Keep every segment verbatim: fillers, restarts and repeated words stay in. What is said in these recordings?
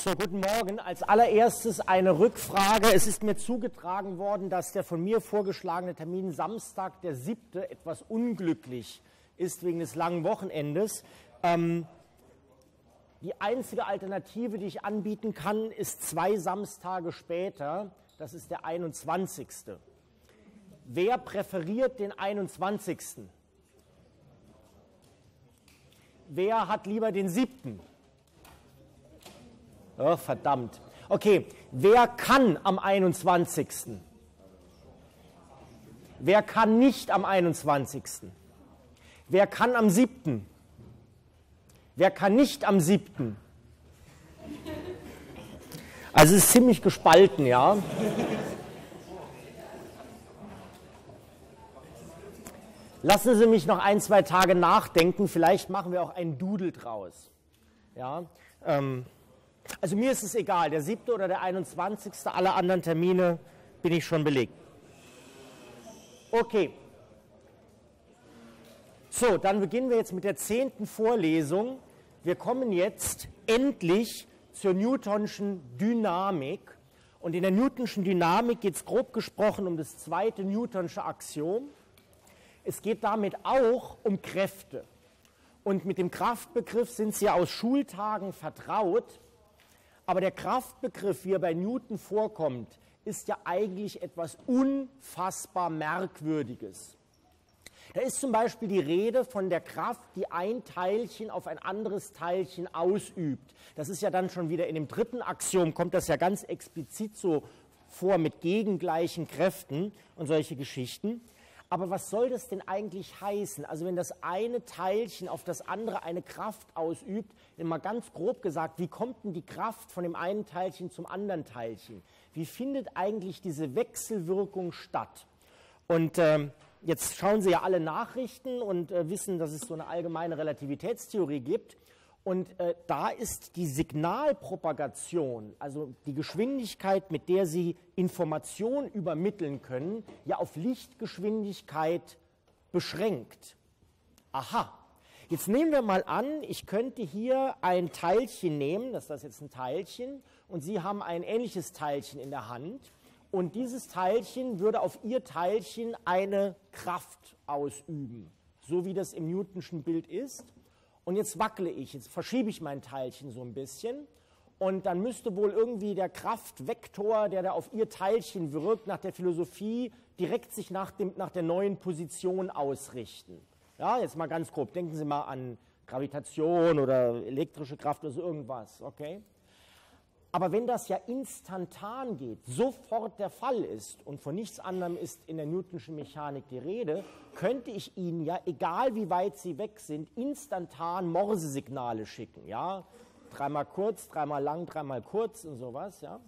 So, guten Morgen. Als allererstes eine Rückfrage. Es ist mir zugetragen worden, dass der von mir vorgeschlagene Termin Samstag, der siebte, etwas unglücklich ist wegen des langen Wochenendes. Ähm, die einzige Alternative, die ich anbieten kann, ist zwei Samstage später. Das ist der einundzwanzigste. Wer präferiert den einundzwanzigsten? Wer hat lieber den siebten? Oh, verdammt. Okay, wer kann am einundzwanzigsten? Wer kann nicht am einundzwanzigsten? Wer kann am siebten? Wer kann nicht am siebten? Also es ist ziemlich gespalten, ja. Lassen Sie mich noch ein, zwei Tage nachdenken, vielleicht machen wir auch einen Doodle draus. Ja, ähm, also mir ist es egal, der siebte oder der einundzwanzigste, alle anderen Termine bin ich schon belegt. Okay. So, dann beginnen wir jetzt mit der zehnten Vorlesung. Wir kommen jetzt endlich zur Newtonschen Dynamik. Und in der Newtonschen Dynamik geht es grob gesprochen um das zweite Newtonsche Axiom. Es geht damit auch um Kräfte. Und mit dem Kraftbegriff sind Sie aus Schultagen vertraut. Aber der Kraftbegriff, wie er bei Newton vorkommt, ist ja eigentlich etwas unfassbar Merkwürdiges. Da ist zum Beispiel die Rede von der Kraft, die ein Teilchen auf ein anderes Teilchen ausübt. Das ist ja dann schon wieder in dem dritten Axiom, kommt das ja ganz explizit so vor mit gegengleichen Kräften und solche Geschichten. Aber was soll das denn eigentlich heißen? Also wenn das eine Teilchen auf das andere eine Kraft ausübt, mal ganz grob gesagt, wie kommt denn die Kraft von dem einen Teilchen zum anderen Teilchen? Wie findet eigentlich diese Wechselwirkung statt? Und ähm, jetzt schauen Sie ja alle Nachrichten und äh, wissen, dass es so eine allgemeine Relativitätstheorie gibt. Und äh, da ist die Signalpropagation, also die Geschwindigkeit, mit der Sie Information übermitteln können, ja auf Lichtgeschwindigkeit beschränkt. Aha, jetzt nehmen wir mal an, ich könnte hier ein Teilchen nehmen, das ist das jetzt ein Teilchen, und Sie haben ein ähnliches Teilchen in der Hand. Und dieses Teilchen würde auf Ihr Teilchen eine Kraft ausüben, so wie das im Newtonschen Bild ist. Und jetzt wackele ich, jetzt verschiebe ich mein Teilchen so ein bisschen und dann müsste wohl irgendwie der Kraftvektor, der da auf Ihr Teilchen wirkt, nach der Philosophie direkt sich nach, dem, nach der neuen Position ausrichten. Ja, jetzt mal ganz grob, denken Sie mal an Gravitation oder elektrische Kraft oder so irgendwas, okay? Aber wenn das ja instantan geht, sofort der Fall ist und von nichts anderem ist in der Newtonschen Mechanik die Rede, könnte ich Ihnen ja, egal wie weit Sie weg sind, instantan Morsesignale schicken. Ja? Dreimal kurz, dreimal lang, dreimal kurz und sowas. Ja?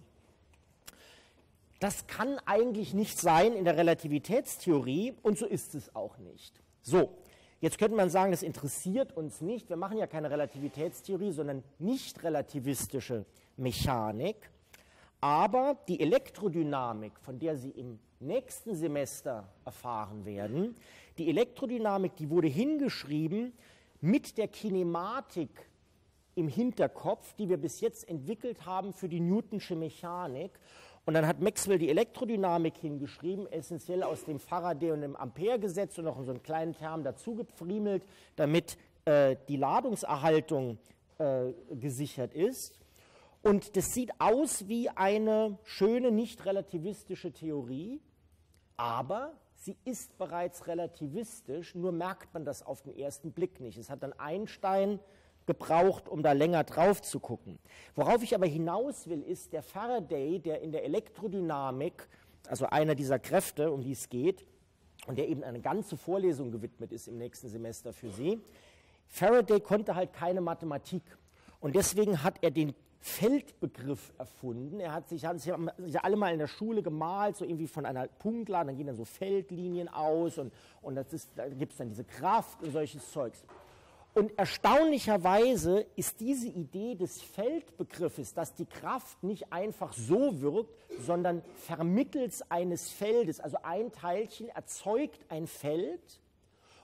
Das kann eigentlich nicht sein in der Relativitätstheorie und so ist es auch nicht. So, jetzt könnte man sagen, das interessiert uns nicht. Wir machen ja keine Relativitätstheorie, sondern nicht relativistische Mechanik, aber die Elektrodynamik, von der Sie im nächsten Semester erfahren werden, die Elektrodynamik, die wurde hingeschrieben mit der Kinematik im Hinterkopf, die wir bis jetzt entwickelt haben für die Newtonsche Mechanik. Und dann hat Maxwell die Elektrodynamik hingeschrieben, essentiell aus dem Faraday- und dem Ampere-Gesetz und noch so einen kleinen Term dazu gepfriemelt, damit äh, die Ladungserhaltung äh, gesichert ist. Und das sieht aus wie eine schöne, nicht relativistische Theorie, aber sie ist bereits relativistisch, nur merkt man das auf den ersten Blick nicht. Es hat dann Einstein gebraucht, um da länger drauf zu gucken. Worauf ich aber hinaus will, ist der Faraday, der in der Elektrodynamik, also einer dieser Kräfte, um die es geht, und der eben eine ganze Vorlesung gewidmet ist im nächsten Semester für Sie. Faraday konnte halt keine Mathematik und deswegen hat er den Feldbegriff erfunden. Er hat sich, hat sich ja alle mal in der Schule gemalt, so irgendwie von einer Punktladung, dann gehen dann so Feldlinien aus und, und das ist, da gibt es dann diese Kraft und solches Zeugs. Und erstaunlicherweise ist diese Idee des Feldbegriffes, dass die Kraft nicht einfach so wirkt, sondern vermittels eines Feldes, also ein Teilchen erzeugt ein Feld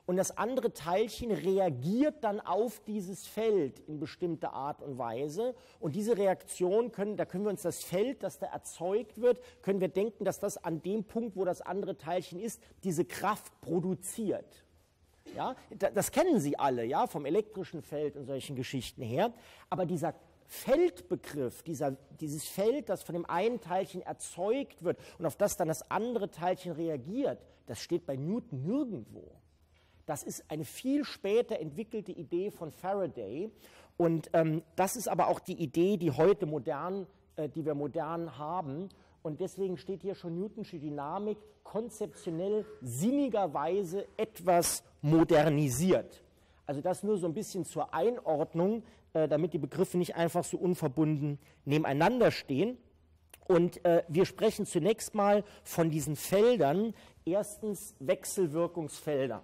und das andere Teilchen reagiert dann auf dieses Feld in bestimmter Art und Weise. Und diese Reaktion, können, da können wir uns das Feld, das da erzeugt wird, können wir denken, dass das an dem Punkt, wo das andere Teilchen ist, diese Kraft produziert. Ja, das kennen Sie alle, ja, vom elektrischen Feld und solchen Geschichten her. Aber dieser Feldbegriff, dieser, dieses Feld, das von dem einen Teilchen erzeugt wird und auf das dann das andere Teilchen reagiert, das steht bei Newton nirgendwo. Das ist eine viel später entwickelte Idee von Faraday. Und ähm, das ist aber auch die Idee, die heute modern, äh, die wir modern haben. Und deswegen steht hier schon Newtonsche Dynamik konzeptionell sinnigerweise etwas modernisiert. Also das nur so ein bisschen zur Einordnung, äh, damit die Begriffe nicht einfach so unverbunden nebeneinander stehen. Und äh, wir sprechen zunächst mal von diesen Feldern. Erstens Wechselwirkungsfelder.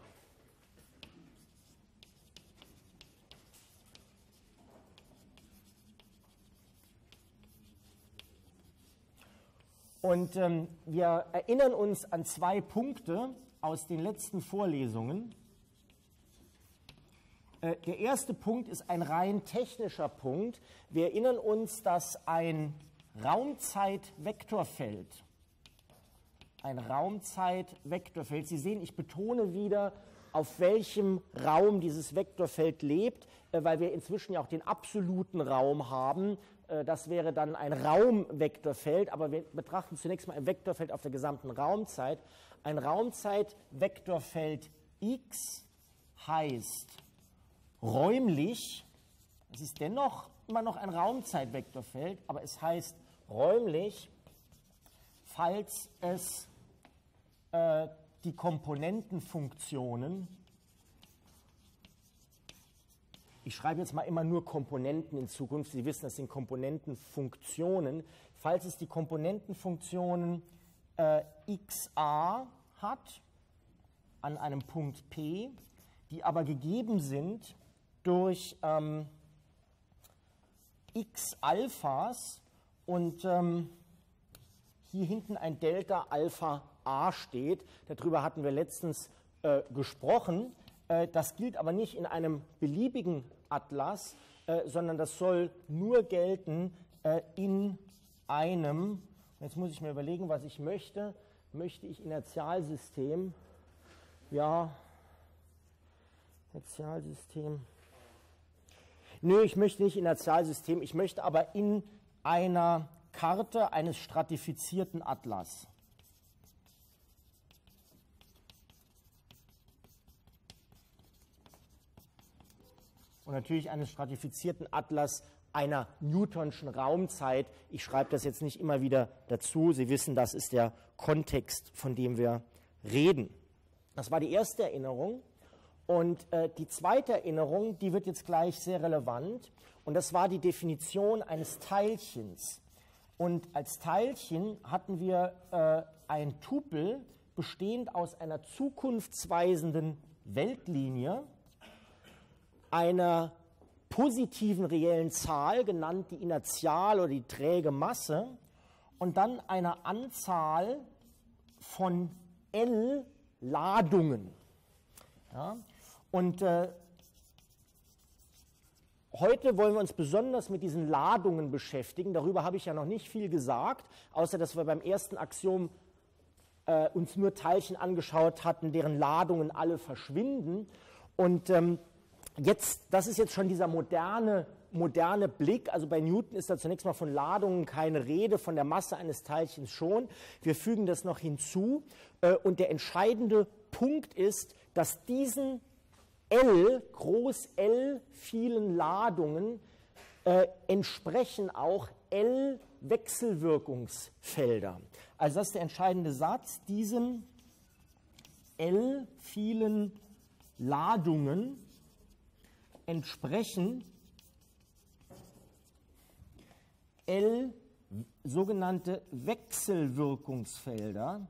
Und ähm, wir erinnern uns an zwei Punkte aus den letzten Vorlesungen. Äh, der erste Punkt ist ein rein technischer Punkt. Wir erinnern uns, dass ein Raumzeit-Vektorfeld, ein Raumzeit-Vektorfeld, Sie sehen, ich betone wieder, auf welchem Raum dieses Vektorfeld lebt, äh, weil wir inzwischen ja auch den absoluten Raum haben. Das wäre dann ein Raumvektorfeld, aber wir betrachten zunächst mal ein Vektorfeld auf der gesamten Raumzeit. Ein Raumzeitvektorfeld X heißt räumlich, es ist dennoch immer noch ein Raumzeitvektorfeld, aber es heißt räumlich, falls es äh, die Komponentenfunktionen, ich schreibe jetzt mal immer nur Komponenten in Zukunft, Sie wissen, das sind Komponentenfunktionen. Falls es die Komponentenfunktionen äh, xa hat, an einem Punkt P, die aber gegeben sind durch ähm, x Alphas und ähm, hier hinten ein Delta Alpha A steht. Darüber hatten wir letztens äh, gesprochen. Das gilt aber nicht in einem beliebigen Atlas, äh, sondern das soll nur gelten äh, in einem, jetzt muss ich mir überlegen, was ich möchte, möchte ich Inertialsystem, ja, Inertialsystem, nö, ich möchte nicht Inertialsystem, ich möchte aber in einer Karte eines stratifizierten Atlas. Und natürlich eines stratifizierten Atlas einer Newtonschen Raumzeit. Ich schreibe das jetzt nicht immer wieder dazu. Sie wissen, das ist der Kontext, von dem wir reden. Das war die erste Erinnerung. Und äh, die zweite Erinnerung, die wird jetzt gleich sehr relevant. Und das war die Definition eines Teilchens. Und als Teilchen hatten wir äh, ein Tupel bestehend aus einer zukunftsweisenden Weltlinie, einer positiven reellen Zahl, genannt die Inertial oder die träge Masse, und dann einer Anzahl von L Ladungen. Ja? Und äh, heute wollen wir uns besonders mit diesen Ladungen beschäftigen. Darüber habe ich ja noch nicht viel gesagt, außer dass wir beim ersten Axiom äh, uns nur Teilchen angeschaut hatten, deren Ladungen alle verschwinden. Und ähm, Jetzt, das ist jetzt schon dieser moderne, moderne Blick. Also bei Newton ist da zunächst mal von Ladungen keine Rede, von der Masse eines Teilchens schon. Wir fügen das noch hinzu. Und der entscheidende Punkt ist, dass diesen L, groß L, vielen Ladungen äh, entsprechen auch L Wechselwirkungsfelder. Also das ist der entscheidende Satz. Diesen L vielen Ladungen entsprechen L sogenannte Wechselwirkungsfelder.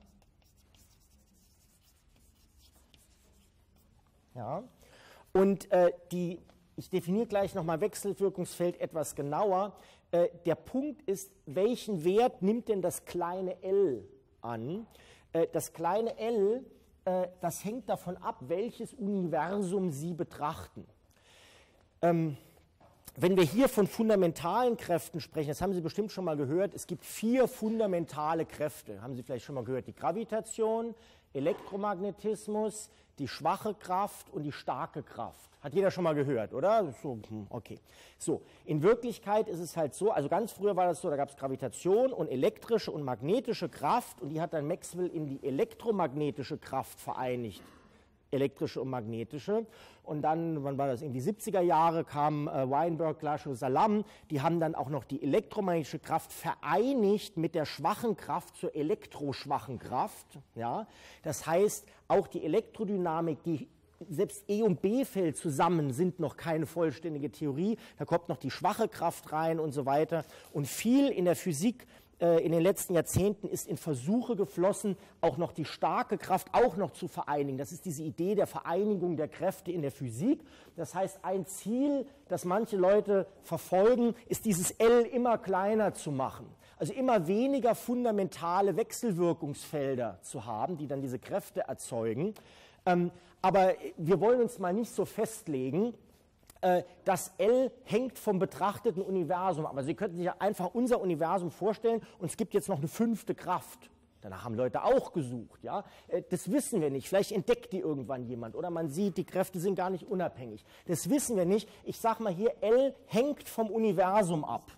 Ja. Und äh, die, ich definiere gleich nochmal Wechselwirkungsfeld etwas genauer. Äh, der Punkt ist, welchen Wert nimmt denn das kleine l an? Äh, das kleine l äh, das hängt davon ab, welches Universum Sie betrachten. Ähm, wenn wir hier von fundamentalen Kräften sprechen, das haben Sie bestimmt schon mal gehört, es gibt vier fundamentale Kräfte, haben Sie vielleicht schon mal gehört, die Gravitation, Elektromagnetismus, die schwache Kraft und die starke Kraft. Hat jeder schon mal gehört, oder? So, okay. So, in Wirklichkeit ist es halt so, also ganz früher war das so, da gab es Gravitation und elektrische und magnetische Kraft und die hat dann Maxwell in die elektromagnetische Kraft vereinigt. Elektrische und magnetische. Und dann, wann war das, in die siebziger Jahre kamen äh, Weinberg, Glasgow, Salam, die haben dann auch noch die elektromagnetische Kraft vereinigt mit der schwachen Kraft zur elektroschwachen Kraft. Ja? Das heißt, auch die Elektrodynamik, die selbst E- und B-Feld zusammen sind noch keine vollständige Theorie. Da kommt noch die schwache Kraft rein und so weiter. Und viel in der Physik in den letzten Jahrzehnten ist in Versuche geflossen, auch noch die starke Kraft auch noch zu vereinigen. Das ist diese Idee der Vereinigung der Kräfte in der Physik. Das heißt, ein Ziel, das manche Leute verfolgen, ist dieses L immer kleiner zu machen. Also immer weniger fundamentale Wechselwirkungsfelder zu haben, die dann diese Kräfte erzeugen. Aber wir wollen uns mal nicht so festlegen. Das L hängt vom betrachteten Universum ab. Also Sie könnten sich einfach unser Universum vorstellen und es gibt jetzt noch eine fünfte Kraft. Danach haben Leute auch gesucht. Ja? Das wissen wir nicht. Vielleicht entdeckt die irgendwann jemand oder man sieht, die Kräfte sind gar nicht unabhängig. Das wissen wir nicht. Ich sage mal hier, L hängt vom Universum ab.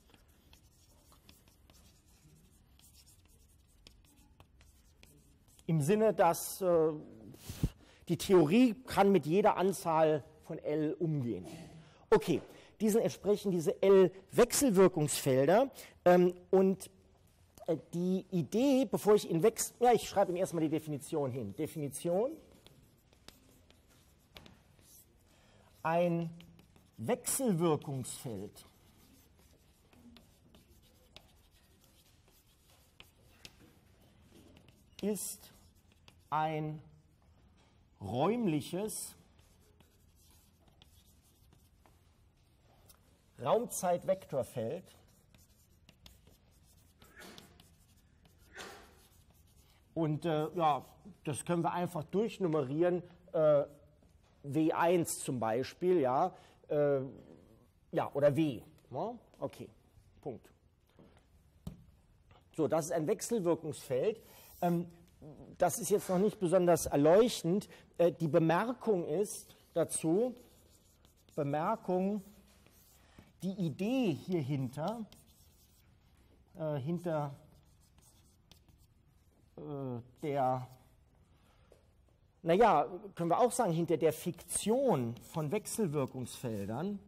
Im Sinne, dass äh, die Theorie kann mit jeder Anzahl von L umgehen. Okay, diesen entsprechen diese L-Wechselwirkungsfelder ähm, und äh, die Idee, bevor ich ihn wechsle, ja, ich schreibe Ihnen erstmal die Definition hin. Definition: Ein Wechselwirkungsfeld ist ein räumliches Raumzeitvektorfeld und äh, ja, das können wir einfach durchnummerieren, äh, W eins zum Beispiel, ja, äh, ja oder W. Ja? Okay, Punkt. So, das ist ein Wechselwirkungsfeld. Ähm, das ist jetzt noch nicht besonders erleuchtend. Äh, die Bemerkung ist dazu, Bemerkung, die Idee hier hinter, äh, hinter äh, der, naja, können wir auch sagen, hinter der Fiktion von Wechselwirkungsfeldern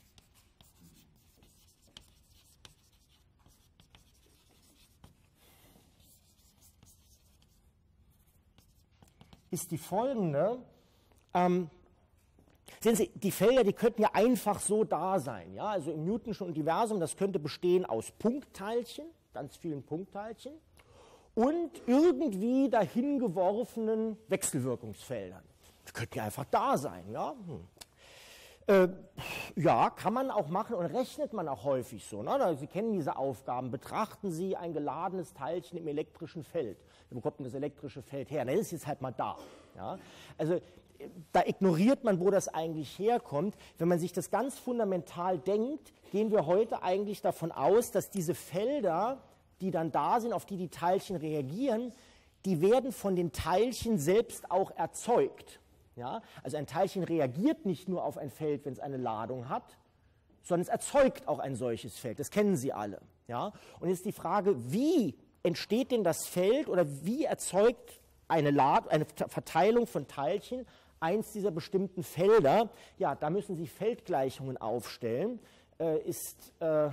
ist die folgende. Ähm, Sehen Sie, die Felder, die könnten ja einfach so da sein. Ja? Also im Newtonschen Universum, das könnte bestehen aus Punktteilchen, ganz vielen Punktteilchen, und irgendwie dahin geworfenen Wechselwirkungsfeldern. Die könnten ja einfach da sein. Ja? Hm. Äh, ja, kann man auch machen und rechnet man auch häufig so. Ne? Sie kennen diese Aufgaben. Betrachten Sie ein geladenes Teilchen im elektrischen Feld. Wo kommt denn das elektrische Feld her? Na, das ist jetzt halt mal da. Ja? Also da ignoriert man, wo das eigentlich herkommt. Wenn man sich das ganz fundamental denkt, gehen wir heute eigentlich davon aus, dass diese Felder, die dann da sind, auf die die Teilchen reagieren, die werden von den Teilchen selbst auch erzeugt. Ja? Also ein Teilchen reagiert nicht nur auf ein Feld, wenn es eine Ladung hat, sondern es erzeugt auch ein solches Feld. Das kennen Sie alle. Ja? Und jetzt die Frage, wie entsteht denn das Feld oder wie erzeugt eine, Lad eine Verteilung von Teilchen eins dieser bestimmten Felder? Ja, da müssen Sie Feldgleichungen aufstellen. Äh, ist äh,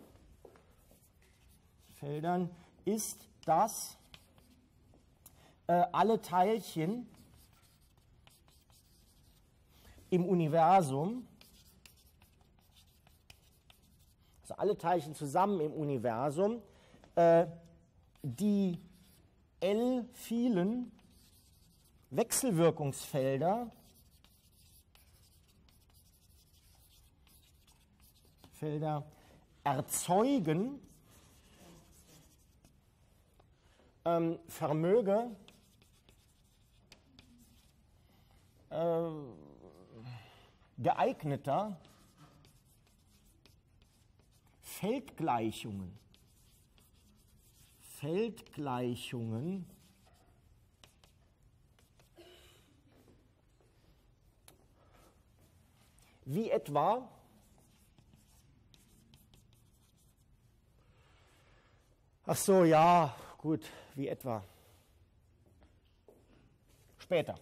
Feldern ist, dass äh, alle Teilchen im Universum, also alle Teilchen zusammen im Universum, äh, die L vielen Wechselwirkungsfelder Felder erzeugen, ähm, vermöge äh, geeigneter Feldgleichungen, Feldgleichungen wie etwa ach so, ja, gut, wie etwa später.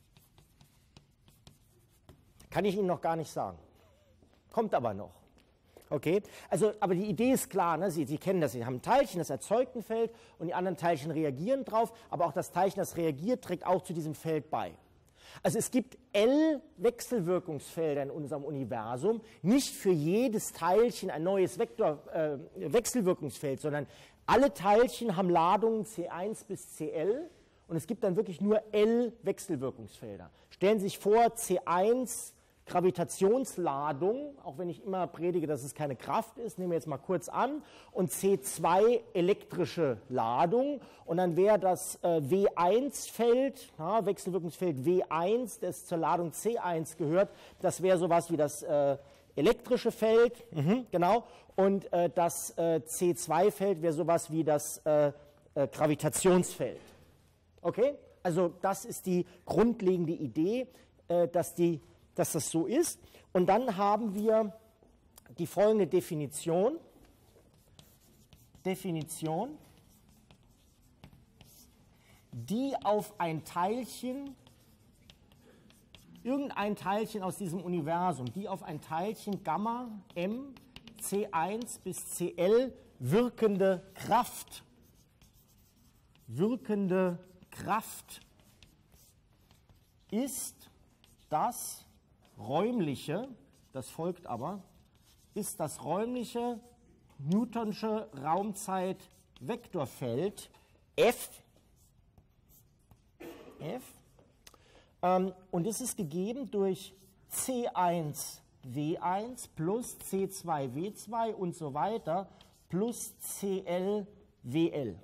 Kann ich Ihnen noch gar nicht sagen. Kommt aber noch. Okay? Also, aber die Idee ist klar, ne? Sie, Sie kennen das, Sie haben ein Teilchen, das erzeugt ein Feld und die anderen Teilchen reagieren drauf, aber auch das Teilchen, das reagiert, trägt auch zu diesem Feld bei. Also es gibt L Wechselwirkungsfelder in unserem Universum, nicht für jedes Teilchen ein neues Vektor, äh, Wechselwirkungsfeld, sondern alle Teilchen haben Ladungen C eins bis C L und es gibt dann wirklich nur L Wechselwirkungsfelder. Stellen Sie sich vor, C eins Gravitationsladung, auch wenn ich immer predige, dass es keine Kraft ist, nehmen wir jetzt mal kurz an, und C zwei elektrische Ladung und dann wäre das äh, W eins Feld, ja, Wechselwirkungsfeld W eins, das zur Ladung C eins gehört, das wäre sowas wie das äh, elektrische Feld, mhm, genau, und äh, das äh, C zwei Feld wäre sowas wie das äh, äh, Gravitationsfeld. Okay? Also das ist die grundlegende Idee, äh, dass die dass das so ist. Und dann haben wir die folgende Definition. Definition, die auf ein Teilchen, irgendein Teilchen aus diesem Universum, die auf ein Teilchen Gamma M C eins bis C L wirkende Kraft, wirkende Kraft ist das räumliche, das folgt aber, ist das räumliche Newtonsche Raumzeit-Vektorfeld F, F ähm, und es ist gegeben durch C eins W eins plus C zwei W zwei und so weiter plus C L W L.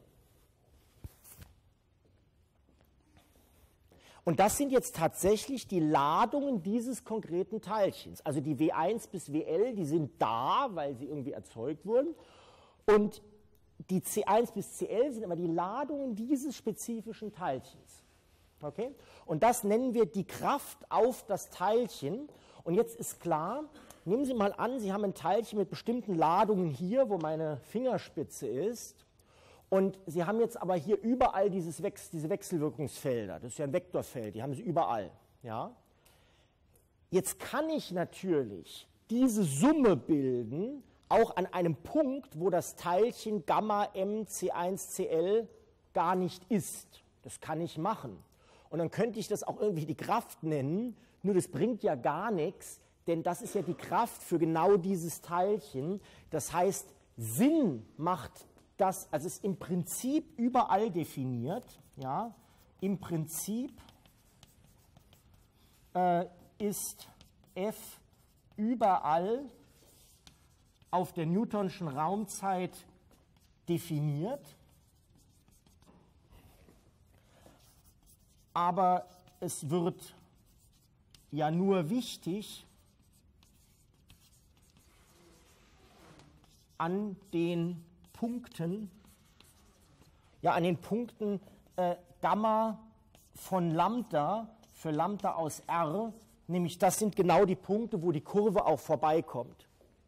Und das sind jetzt tatsächlich die Ladungen dieses konkreten Teilchens. Also die W eins bis W L, die sind da, weil sie irgendwie erzeugt wurden. Und die C eins bis C L sind aber die Ladungen dieses spezifischen Teilchens. Okay? Und das nennen wir die Kraft auf das Teilchen. Und jetzt ist klar, nehmen Sie mal an, Sie haben ein Teilchen mit bestimmten Ladungen hier, wo meine Fingerspitze ist. Und Sie haben jetzt aber hier überall dieses Wechsel, diese Wechselwirkungsfelder. Das ist ja ein Vektorfeld, die haben Sie überall. Ja? Jetzt kann ich natürlich diese Summe bilden, auch an einem Punkt, wo das Teilchen Gamma M C eins C L gar nicht ist. Das kann ich machen. Und dann könnte ich das auch irgendwie die Kraft nennen, nur das bringt ja gar nichts, denn das ist ja die Kraft für genau dieses Teilchen. Das heißt, Sinn macht das, also ist im Prinzip überall definiert, ja, im Prinzip äh, ist F überall auf der Newtonschen Raumzeit definiert, aber es wird ja nur wichtig an den Punkten, ja, an den Punkten äh, Gamma von Lambda für Lambda aus R, nämlich das sind genau die Punkte, wo die Kurve auch vorbeikommt.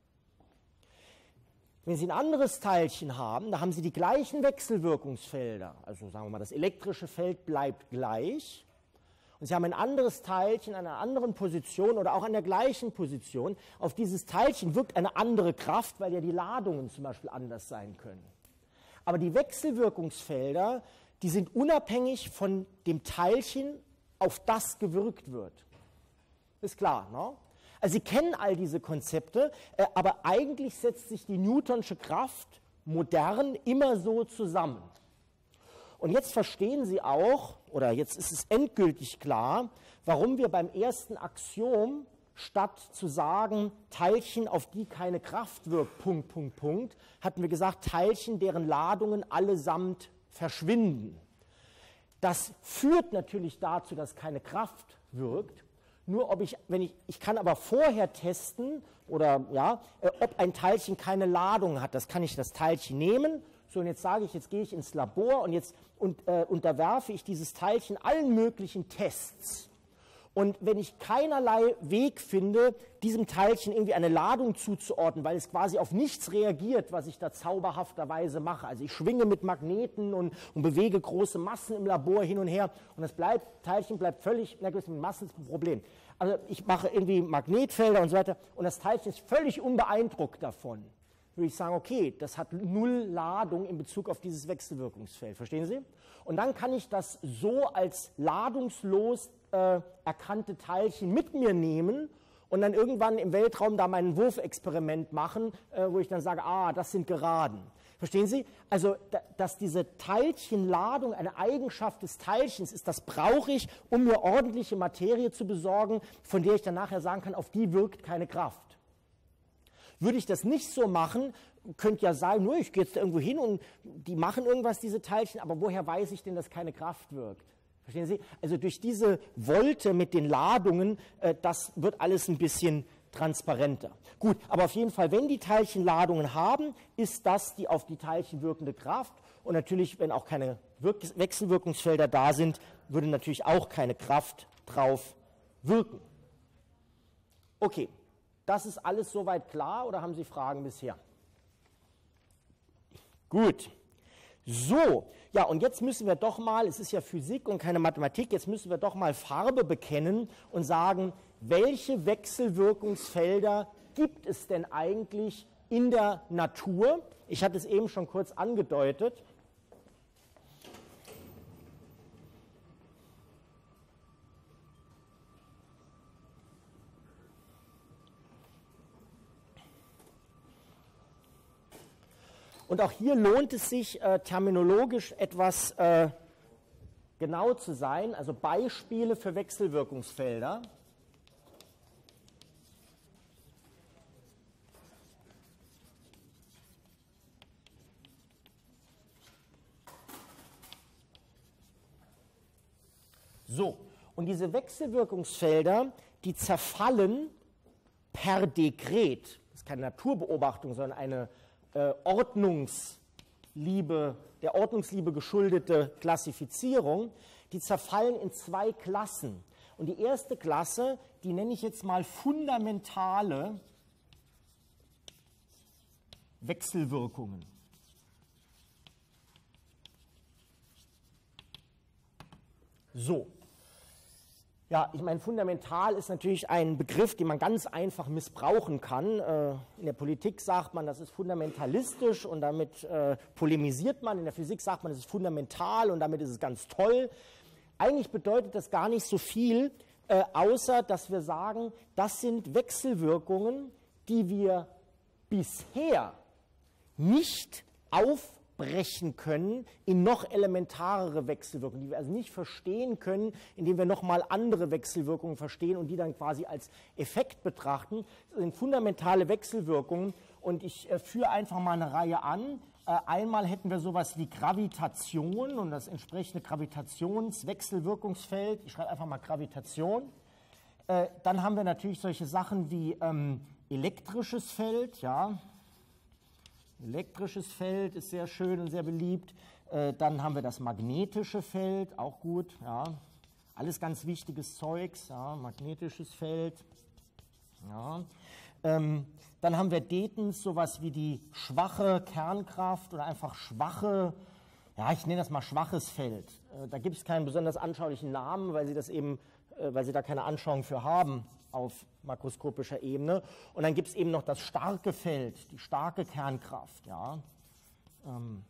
Wenn Sie ein anderes Teilchen haben, da haben Sie die gleichen Wechselwirkungsfelder, also sagen wir mal, das elektrische Feld bleibt gleich, und Sie haben ein anderes Teilchen an einer anderen Position oder auch an der gleichen Position. Auf dieses Teilchen wirkt eine andere Kraft, weil ja die Ladungen zum Beispiel anders sein können. Aber die Wechselwirkungsfelder, die sind unabhängig von dem Teilchen, auf das gewirkt wird. Ist klar, ne? Also Sie kennen all diese Konzepte, äh, aber eigentlich setzt sich die Newtonsche Kraft modern immer so zusammen. Und jetzt verstehen Sie auch, oder jetzt ist es endgültig klar, warum wir beim ersten Axiom, statt zu sagen, Teilchen, auf die keine Kraft wirkt, Punkt, Punkt, Punkt, hatten wir gesagt, Teilchen, deren Ladungen allesamt verschwinden. Das führt natürlich dazu, dass keine Kraft wirkt, Nur ob ich, wenn ich, ich kann aber vorher testen, oder ja, äh, ob ein Teilchen keine Ladung hat. Das kann ich das Teilchen nehmen. So, und jetzt sage ich, jetzt gehe ich ins Labor und jetzt und, äh, unterwerfe ich dieses Teilchen allen möglichen Tests. Und wenn ich keinerlei Weg finde, diesem Teilchen irgendwie eine Ladung zuzuordnen, weil es quasi auf nichts reagiert, was ich da zauberhafterweise mache. Also ich schwinge mit Magneten und, und bewege große Massen im Labor hin und her und das bleibt, Teilchen bleibt völlig, na gut, mit Massen ist ein Problem. Also ich mache irgendwie Magnetfelder und so weiter und das Teilchen ist völlig unbeeindruckt davon. Würde ich sagen, okay, das hat null Ladung in Bezug auf dieses Wechselwirkungsfeld. Verstehen Sie? Und dann kann ich das so als ladungslos äh, erkannte Teilchen mit mir nehmen und dann irgendwann im Weltraum da mein Wurfexperiment machen, äh, wo ich dann sage, ah, das sind Geraden. Verstehen Sie? Also, da, dass diese Teilchenladung eine Eigenschaft des Teilchens ist, das brauche ich, um mir ordentliche Materie zu besorgen, von der ich dann nachher sagen kann, auf die wirkt keine Kraft. Würde ich das nicht so machen, könnte ja sein, nur ich gehe jetzt da irgendwo hin und die machen irgendwas, diese Teilchen, aber woher weiß ich denn, dass keine Kraft wirkt? Verstehen Sie? Also durch diese Wolte mit den Ladungen, äh, das wird alles ein bisschen transparenter. Gut, aber auf jeden Fall, wenn die Teilchen Ladungen haben, ist das die auf die Teilchen wirkende Kraft. Und natürlich, wenn auch keine Wirk- Wechselwirkungsfelder da sind, würde natürlich auch keine Kraft drauf wirken. Okay. Das ist alles soweit klar oder haben Sie Fragen bisher? Gut. So, ja, und jetzt müssen wir doch mal, es ist ja Physik und keine Mathematik, jetzt müssen wir doch mal Farbe bekennen und sagen, welche Wechselwirkungsfelder gibt es denn eigentlich in der Natur? Ich hatte es eben schon kurz angedeutet. Und auch hier lohnt es sich, äh, terminologisch etwas äh, genau zu sein, also Beispiele für Wechselwirkungsfelder. So, und diese Wechselwirkungsfelder, die zerfallen per Dekret. Das ist keine Naturbeobachtung, sondern eine Äh, Ordnungsliebe, der Ordnungsliebe geschuldete Klassifizierung, die zerfallen in zwei Klassen. Und die erste Klasse, die nenne ich jetzt mal fundamentale Wechselwirkungen. So. Ja, ich meine, fundamental ist natürlich ein Begriff, den man ganz einfach missbrauchen kann. In der Politik sagt man, das ist fundamentalistisch und damit äh, polemisiert man. In der Physik sagt man, das ist fundamental und damit ist es ganz toll. Eigentlich bedeutet das gar nicht so viel, äh, außer dass wir sagen, das sind Wechselwirkungen, die wir bisher nicht aufbrechen können in noch elementarere Wechselwirkungen, die wir also nicht verstehen können, indem wir nochmal andere Wechselwirkungen verstehen und die dann quasi als Effekt betrachten. Das sind fundamentale Wechselwirkungen und ich äh, führe einfach mal eine Reihe an. Äh, einmal hätten wir sowas wie Gravitation und das entsprechende Gravitationswechselwirkungsfeld. Ich schreibe einfach mal Gravitation. Äh, dann haben wir natürlich solche Sachen wie ähm, elektrisches Feld, ja. Elektrisches Feld ist sehr schön und sehr beliebt. Äh, dann haben wir das magnetische Feld, auch gut. Ja. Alles ganz wichtiges Zeugs, ja. Magnetisches Feld. Ja. Ähm, dann haben wir Detens sowas wie die schwache Kernkraft oder einfach schwache, ja, ich nenne das mal schwaches Feld. Äh, da gibt es keinen besonders anschaulichen Namen, weil Sie das eben, äh, weil Sie da keine Anschauung für haben auf makroskopischer Ebene. Und dann gibt es eben noch das starke Feld, die starke Kernkraft. Ja. Ähm,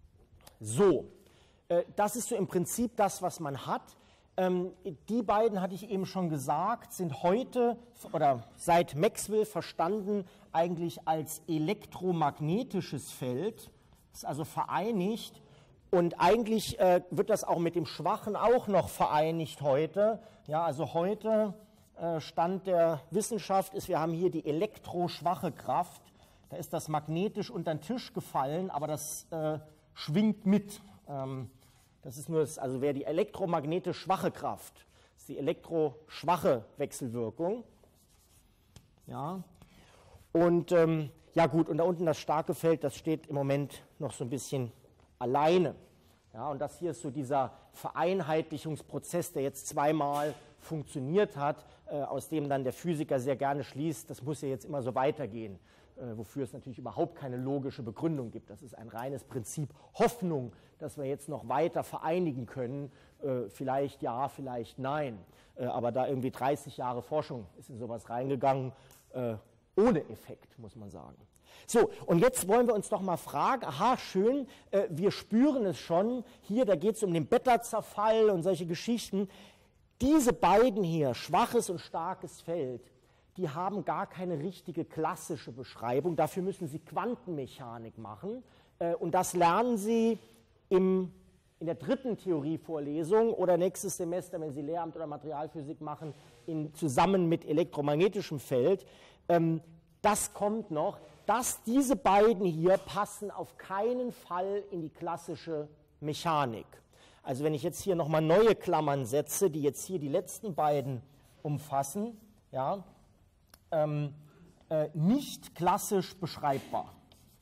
so, äh, das ist so im Prinzip das, was man hat. Ähm, die beiden, hatte ich eben schon gesagt, sind heute oder seit Maxwell verstanden eigentlich als elektromagnetisches Feld. Das ist also vereinigt. Und eigentlich äh, wird das auch mit dem Schwachen auch noch vereinigt heute. Ja, also heute Stand der Wissenschaft ist, wir haben hier die elektroschwache Kraft. Da ist das magnetisch unter den Tisch gefallen, aber das äh, schwingt mit. Ähm, das ist nur, das, also wäre die elektromagnetisch schwache Kraft. ist die elektroschwache Wechselwirkung. Ja. Und ähm, ja gut, und da unten das starke Feld, das steht im Moment noch so ein bisschen alleine. Ja, und das hier ist so dieser Vereinheitlichungsprozess, der jetzt zweimal funktioniert hat, äh, aus dem dann der Physiker sehr gerne schließt, das muss ja jetzt immer so weitergehen, äh, wofür es natürlich überhaupt keine logische Begründung gibt. Das ist ein reines Prinzip Hoffnung, dass wir jetzt noch weiter vereinigen können, äh, vielleicht ja, vielleicht nein. Äh, aber da irgendwie dreißig Jahre Forschung ist in sowas reingegangen, äh, ohne Effekt, muss man sagen. So, und jetzt wollen wir uns doch mal fragen, aha, schön, äh, wir spüren es schon, hier, da geht es um den Beta-Zerfall und solche Geschichten. Diese beiden hier, schwaches und starkes Feld, die haben gar keine richtige klassische Beschreibung, dafür müssen Sie Quantenmechanik machen äh, und das lernen Sie im, in der dritten Theorievorlesung oder nächstes Semester, wenn Sie Lehramt oder Materialphysik machen, in, zusammen mit elektromagnetischem Feld. Ähm, das kommt noch. Dass diese beiden hier passen auf keinen Fall in die klassische Mechanik. Also wenn ich jetzt hier nochmal neue Klammern setze, die jetzt hier die letzten beiden umfassen, ja, ähm, äh, nicht klassisch beschreibbar.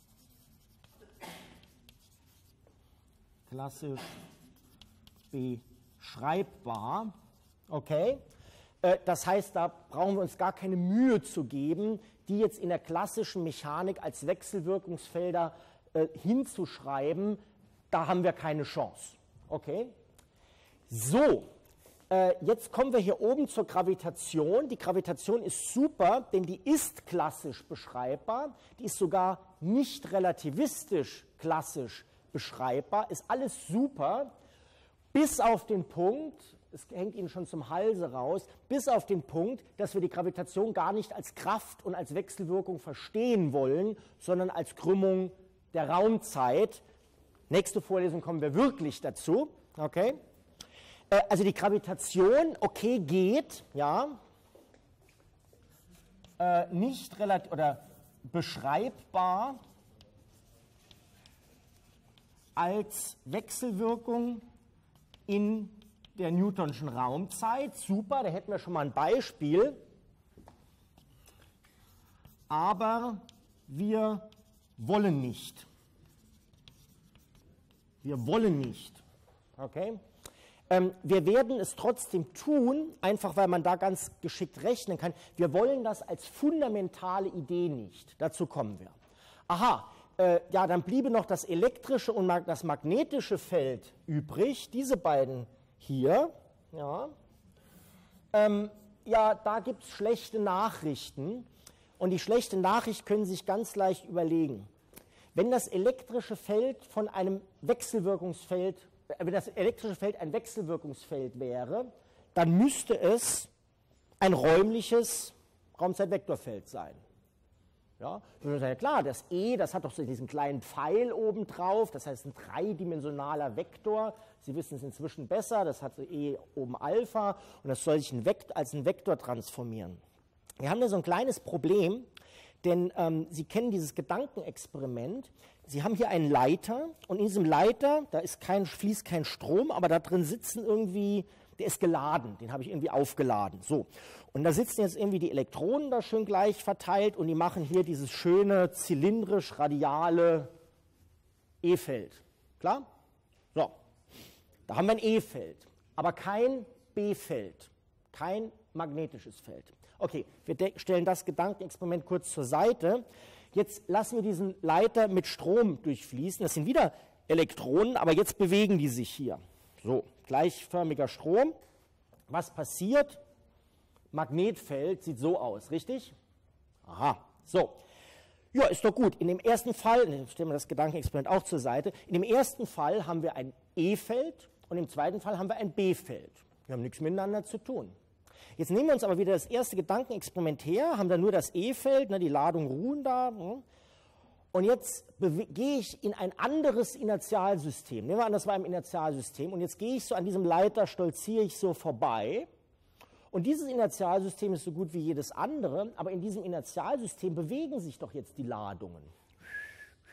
Klassisch beschreibbar, okay. Äh, das heißt, da brauchen wir uns gar keine Mühe zu geben, die jetzt in der klassischen Mechanik als Wechselwirkungsfelder äh, hinzuschreiben, da haben wir keine Chance. Okay? So, äh, jetzt kommen wir hier oben zur Gravitation. Die Gravitation ist super, denn die ist klassisch beschreibbar, die ist sogar nicht relativistisch klassisch beschreibbar, ist alles super, bis auf den Punkt, es hängt Ihnen schon zum Halse raus, bis auf den Punkt, dass wir die Gravitation gar nicht als Kraft und als Wechselwirkung verstehen wollen, sondern als Krümmung der Raumzeit. Nächste Vorlesung kommen wir wirklich dazu. Okay? Äh, also die Gravitation, okay, geht, ja, äh, nicht relativ oder beschreibbar als Wechselwirkung in der Newtonschen Raumzeit. Super, da hätten wir schon mal ein Beispiel. Aber wir wollen nicht. Wir wollen nicht. Okay? Ähm, wir werden es trotzdem tun, einfach weil man da ganz geschickt rechnen kann. Wir wollen das als fundamentale Idee nicht. Dazu kommen wir. Aha, äh, ja, dann bliebe noch das elektrische und das magnetische Feld übrig. Diese beiden hier, ja, ähm, ja, da gibt es schlechte Nachrichten und die schlechte Nachricht können Sie sich ganz leicht überlegen. Wenn das elektrische Feld von einem Wechselwirkungsfeld, äh, wenn das elektrische Feld ein Wechselwirkungsfeld wäre, dann müsste es ein räumliches Raumzeitvektorfeld sein. Ja, ja klar, das E, das hat doch so diesen kleinen Pfeil oben drauf, das heißt ein dreidimensionaler Vektor. Sie wissen es inzwischen besser, das hat so E oben Alpha und das soll sich ein Vekt, als ein Vektor transformieren. Wir haben da so ein kleines Problem, denn ähm, Sie kennen dieses Gedankenexperiment. Sie haben hier einen Leiter und in diesem Leiter, da ist kein, fließt kein Strom, aber da drin sitzen irgendwie, der ist geladen, den habe ich irgendwie aufgeladen. So. Und da sitzen jetzt irgendwie die Elektronen da schön gleich verteilt und die machen hier dieses schöne zylindrisch-radiale E-Feld. Klar? So. Da haben wir ein E-Feld, aber kein B-Feld, kein magnetisches Feld. Okay, wir stellen das Gedankenexperiment kurz zur Seite. Jetzt lassen wir diesen Leiter mit Strom durchfließen. Das sind wieder Elektronen, aber jetzt bewegen die sich hier. So, gleichförmiger Strom. Was passiert? Magnetfeld sieht so aus, richtig? Aha, so. Ja, ist doch gut. In dem ersten Fall, stellen wir das Gedankenexperiment auch zur Seite, in dem ersten Fall haben wir ein E-Feld und im zweiten Fall haben wir ein B-Feld. Wir haben nichts miteinander zu tun. Jetzt nehmen wir uns aber wieder das erste Gedankenexperiment her, haben da nur das E-Feld, ne, die Ladungen ruhen da. Ne, und jetzt gehe ich in ein anderes Inertialsystem. Nehmen wir an, das war ein Inertialsystem. Und jetzt gehe ich so an diesem Leiter, stolziere ich so vorbei. Und dieses Inertialsystem ist so gut wie jedes andere, aber in diesem Inertialsystem bewegen sich doch jetzt die Ladungen.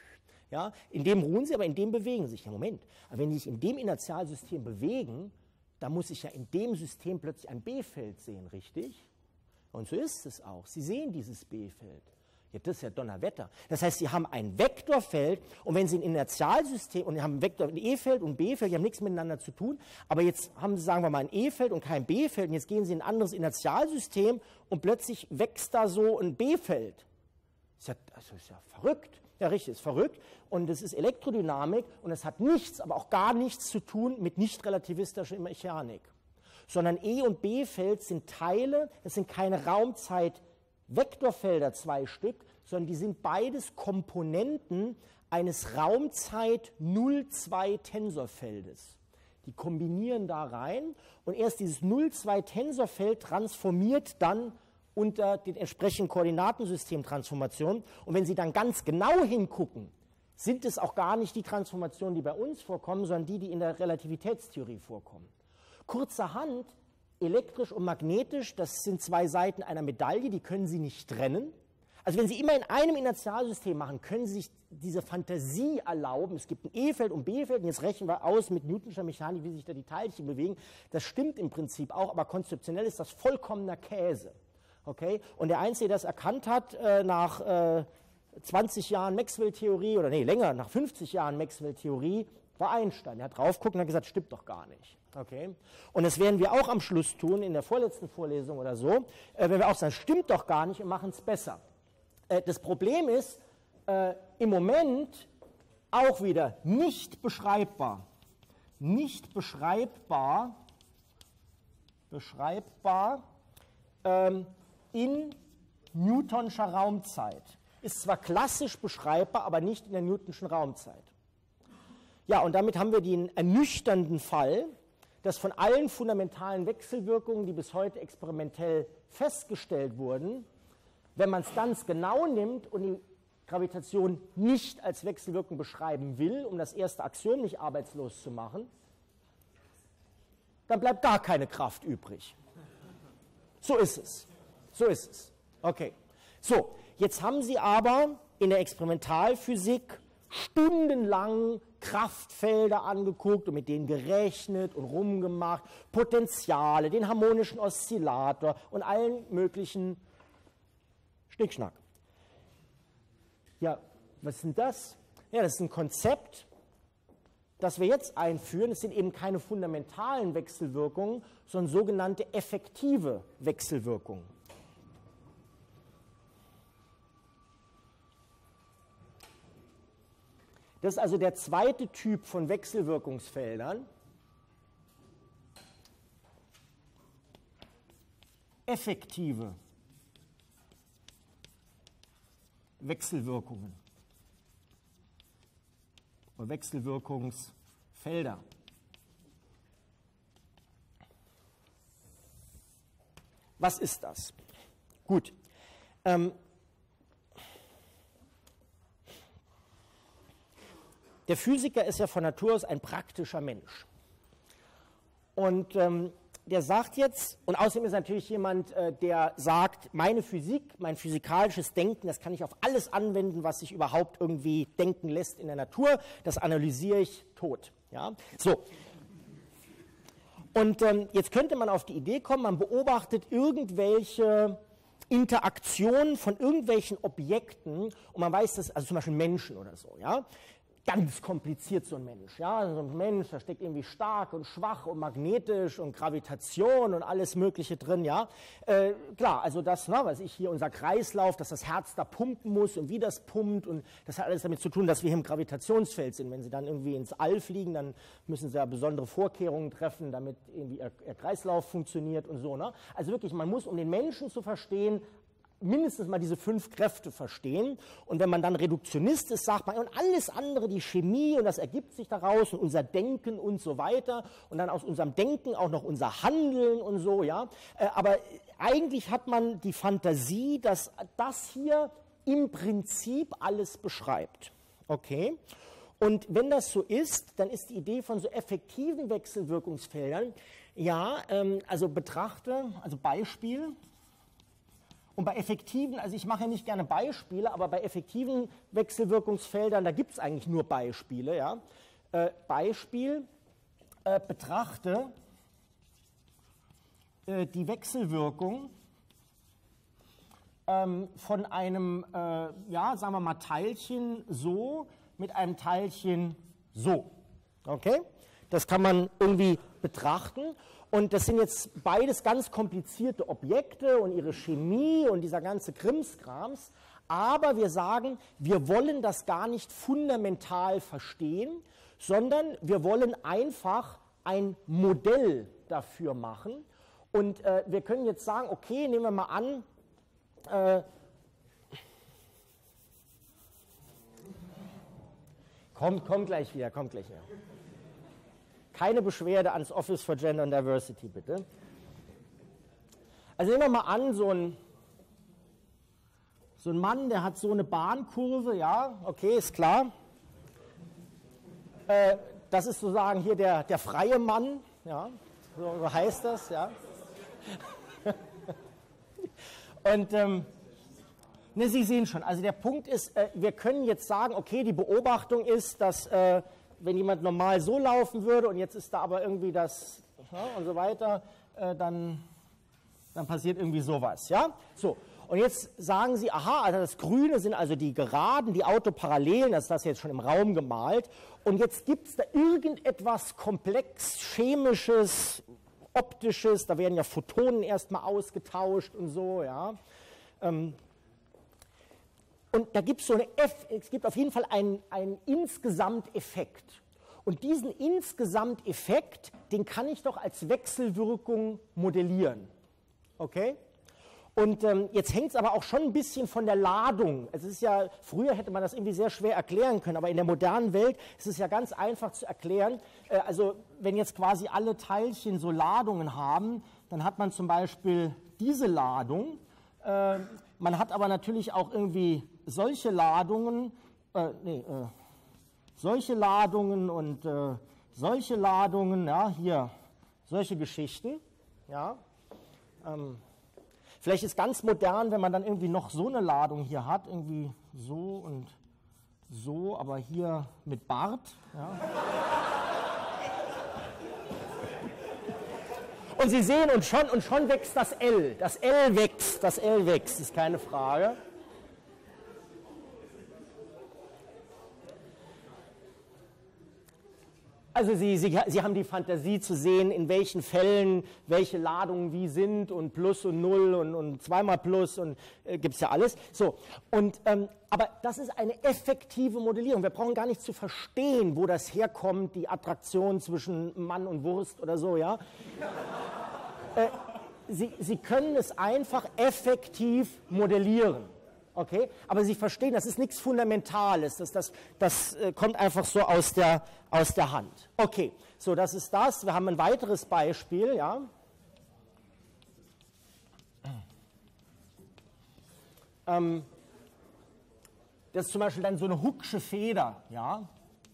Ja, in dem ruhen sie, aber in dem bewegen sie sich. Ja, Moment, aber wenn die sich in dem Inertialsystem bewegen, da muss ich ja in dem System plötzlich ein B-Feld sehen, richtig? Und so ist es auch. Sie sehen dieses B-Feld. Ja, das ist ja Donnerwetter. Das heißt, Sie haben ein Vektorfeld und wenn Sie ein Inertialsystem und Sie haben ein Vektor, ein E-Feld und ein B-Feld, die haben nichts miteinander zu tun, aber jetzt haben Sie, sagen wir mal, ein E-Feld und kein B-Feld und jetzt gehen Sie in ein anderes Inertialsystem und plötzlich wächst da so ein B-Feld. Das ist ja, das ist ja verrückt. Ja, richtig, ist verrückt und es ist Elektrodynamik und es hat nichts, aber auch gar nichts zu tun mit nicht-relativistischer Mechanik. Sondern E- und B-Feld sind Teile, das sind keine Raumzeit-Vektorfelder, zwei Stück, sondern die sind beides Komponenten eines Raumzeit-null zwei Tensorfeldes. Die kombinieren da rein und erst dieses null zwei Tensorfeld transformiert dann unter den entsprechenden Koordinatensystemtransformationen. Und wenn Sie dann ganz genau hingucken, sind es auch gar nicht die Transformationen, die bei uns vorkommen, sondern die, die in der Relativitätstheorie vorkommen. Kurzerhand, elektrisch und magnetisch, das sind zwei Seiten einer Medaille, die können Sie nicht trennen. Also wenn Sie immer in einem Inertialsystem machen, können Sie sich diese Fantasie erlauben, es gibt ein E-Feld und B-Feld, und jetzt rechnen wir aus mit Newtonscher Mechanik, wie sich da die Teilchen bewegen. Das stimmt im Prinzip auch, aber konzeptionell ist das vollkommener Käse. Okay? Und der Einzige, der das erkannt hat, äh, nach äh, zwanzig Jahren Maxwell-Theorie, oder nee, länger, nach fünfzig Jahren Maxwell-Theorie, war Einstein. Er hat drauf geguckt und hat gesagt, stimmt doch gar nicht. Okay? Und das werden wir auch am Schluss tun, in der vorletzten Vorlesung oder so, äh, wenn wir auch sagen, stimmt doch gar nicht und machen es besser. Äh, das Problem ist, äh, im Moment auch wieder nicht beschreibbar. Nicht beschreibbar, beschreibbar, ähm, in Newtonscher Raumzeit. Ist zwar klassisch beschreibbar, aber nicht in der Newtonschen Raumzeit. Ja, und damit haben wir den ernüchternden Fall, dass von allen fundamentalen Wechselwirkungen, die bis heute experimentell festgestellt wurden, wenn man es ganz genau nimmt und die Gravitation nicht als Wechselwirkung beschreiben will, um das erste Axiom nicht arbeitslos zu machen, dann bleibt gar keine Kraft übrig. So ist es. So ist es. Okay. So, jetzt haben Sie aber in der Experimentalphysik stundenlang Kraftfelder angeguckt und mit denen gerechnet und rumgemacht, Potentiale, den harmonischen Oszillator und allen möglichen Schnickschnack. Ja, was ist denn das? Ja, das ist ein Konzept, das wir jetzt einführen. Es sind eben keine fundamentalen Wechselwirkungen, sondern sogenannte effektive Wechselwirkungen. Das ist also der zweite Typ von Wechselwirkungsfeldern. Effektive Wechselwirkungen oder Wechselwirkungsfelder. Was ist das? Gut. Ähm, Der Physiker ist ja von Natur aus ein praktischer Mensch. Und ähm, der sagt jetzt, und außerdem ist natürlich jemand, äh, der sagt, meine Physik, mein physikalisches Denken, das kann ich auf alles anwenden, was sich überhaupt irgendwie denken lässt in der Natur, das analysiere ich tot. Ja? So. Und ähm, jetzt könnte man auf die Idee kommen, man beobachtet irgendwelche Interaktionen von irgendwelchen Objekten und man weiß das, also zum Beispiel Menschen oder so, ja. Ganz kompliziert so ein Mensch, ja, so ein Mensch, da steckt irgendwie stark und schwach und magnetisch und Gravitation und alles Mögliche drin, ja. Äh, klar, also das, na, was ich hier, unser Kreislauf, dass das Herz da pumpen muss und wie das pumpt und das hat alles damit zu tun, dass wir hier im Gravitationsfeld sind. Wenn Sie dann irgendwie ins All fliegen, dann müssen Sie ja besondere Vorkehrungen treffen, damit irgendwie Ihr, Ihr Kreislauf funktioniert und so, ne. Also wirklich, man muss, um den Menschen zu verstehen, mindestens mal diese fünf Kräfte verstehen. Und wenn man dann Reduktionist ist, sagt man, und alles andere, die Chemie, und das ergibt sich daraus, und unser Denken und so weiter, und dann aus unserem Denken auch noch unser Handeln und so, ja. Aber eigentlich hat man die Fantasie, dass das hier im Prinzip alles beschreibt. Okay? Und wenn das so ist, dann ist die Idee von so effektiven Wechselwirkungsfeldern, ja, ähm, also betrachte, also Beispiel. Und bei effektiven, also ich mache ja nicht gerne Beispiele, aber bei effektiven Wechselwirkungsfeldern, da gibt es eigentlich nur Beispiele. Ja? Äh, Beispiel, äh, betrachte äh, die Wechselwirkung ähm, von einem, äh, ja, sagen wir mal, Teilchen so mit einem Teilchen so. Okay? Das kann man irgendwie betrachten. Und das sind jetzt beides ganz komplizierte Objekte und ihre Chemie und dieser ganze Krimskrams. Aber wir sagen, wir wollen das gar nicht fundamental verstehen, sondern wir wollen einfach ein Modell dafür machen. Und äh, wir können jetzt sagen, okay, nehmen wir mal an, äh, kommt, kommt gleich wieder, kommt gleich wieder. Keine Beschwerde ans Office for Gender and Diversity, bitte. Also nehmen wir mal an, so ein, so ein Mann, der hat so eine Bahnkurve, ja, okay, ist klar. Äh, das ist sozusagen hier der, der freie Mann, ja, so, so heißt das, ja. Und ähm, ne, Sie sehen schon, also der Punkt ist, äh, wir können jetzt sagen, okay, die Beobachtung ist, dass äh, wenn jemand normal so laufen würde und jetzt ist da aber irgendwie das, ja, und so weiter, äh, dann, dann passiert irgendwie sowas, ja. So, und jetzt sagen Sie, aha, also das Grüne sind also die Geraden, die Autoparallelen, das ist das jetzt schon im Raum gemalt, und jetzt gibt es da irgendetwas komplex, chemisches, optisches, da werden ja Photonen erstmal ausgetauscht und so, ja. Ähm, Und da gibt es so eine F, es gibt auf jeden Fall einen, einen Insgesamteffekt. Und diesen Insgesamteffekt, den kann ich doch als Wechselwirkung modellieren. Okay? Und ähm, jetzt hängt es aber auch schon ein bisschen von der Ladung. Es ist ja, früher hätte man das irgendwie sehr schwer erklären können, aber in der modernen Welt ist es ja ganz einfach zu erklären. Äh, also wenn jetzt quasi alle Teilchen so Ladungen haben, dann hat man zum Beispiel diese Ladung. Äh, man hat aber natürlich auch irgendwie solche Ladungen, äh, nee, äh, solche Ladungen und äh, solche Ladungen, ja, hier, solche Geschichten, ja. Ähm, vielleicht ist ganz modern, wenn man dann irgendwie noch so eine Ladung hier hat, irgendwie so und so, aber hier mit Bart, ja. Und Sie sehen, und schon, und schon wächst das L. Das L wächst, das L wächst, ist keine Frage. Also Sie, Sie, Sie haben die Fantasie zu sehen, in welchen Fällen welche Ladungen wie sind und Plus und Null und, und zweimal Plus und äh, gibt es ja alles. So, und, ähm, aber das ist eine effektive Modellierung. Wir brauchen gar nicht zu verstehen, wo das herkommt, die Attraktion zwischen Mann und Wurst oder so, ja. äh, Sie, Sie können es einfach effektiv modellieren. Okay? Aber Sie verstehen, das ist nichts Fundamentales, das, das, das äh, kommt einfach so aus der, aus der Hand. Okay, so das ist das. Wir haben ein weiteres Beispiel. Ja? Ähm, das ist zum Beispiel dann so eine Hooke'sche Feder. Ja?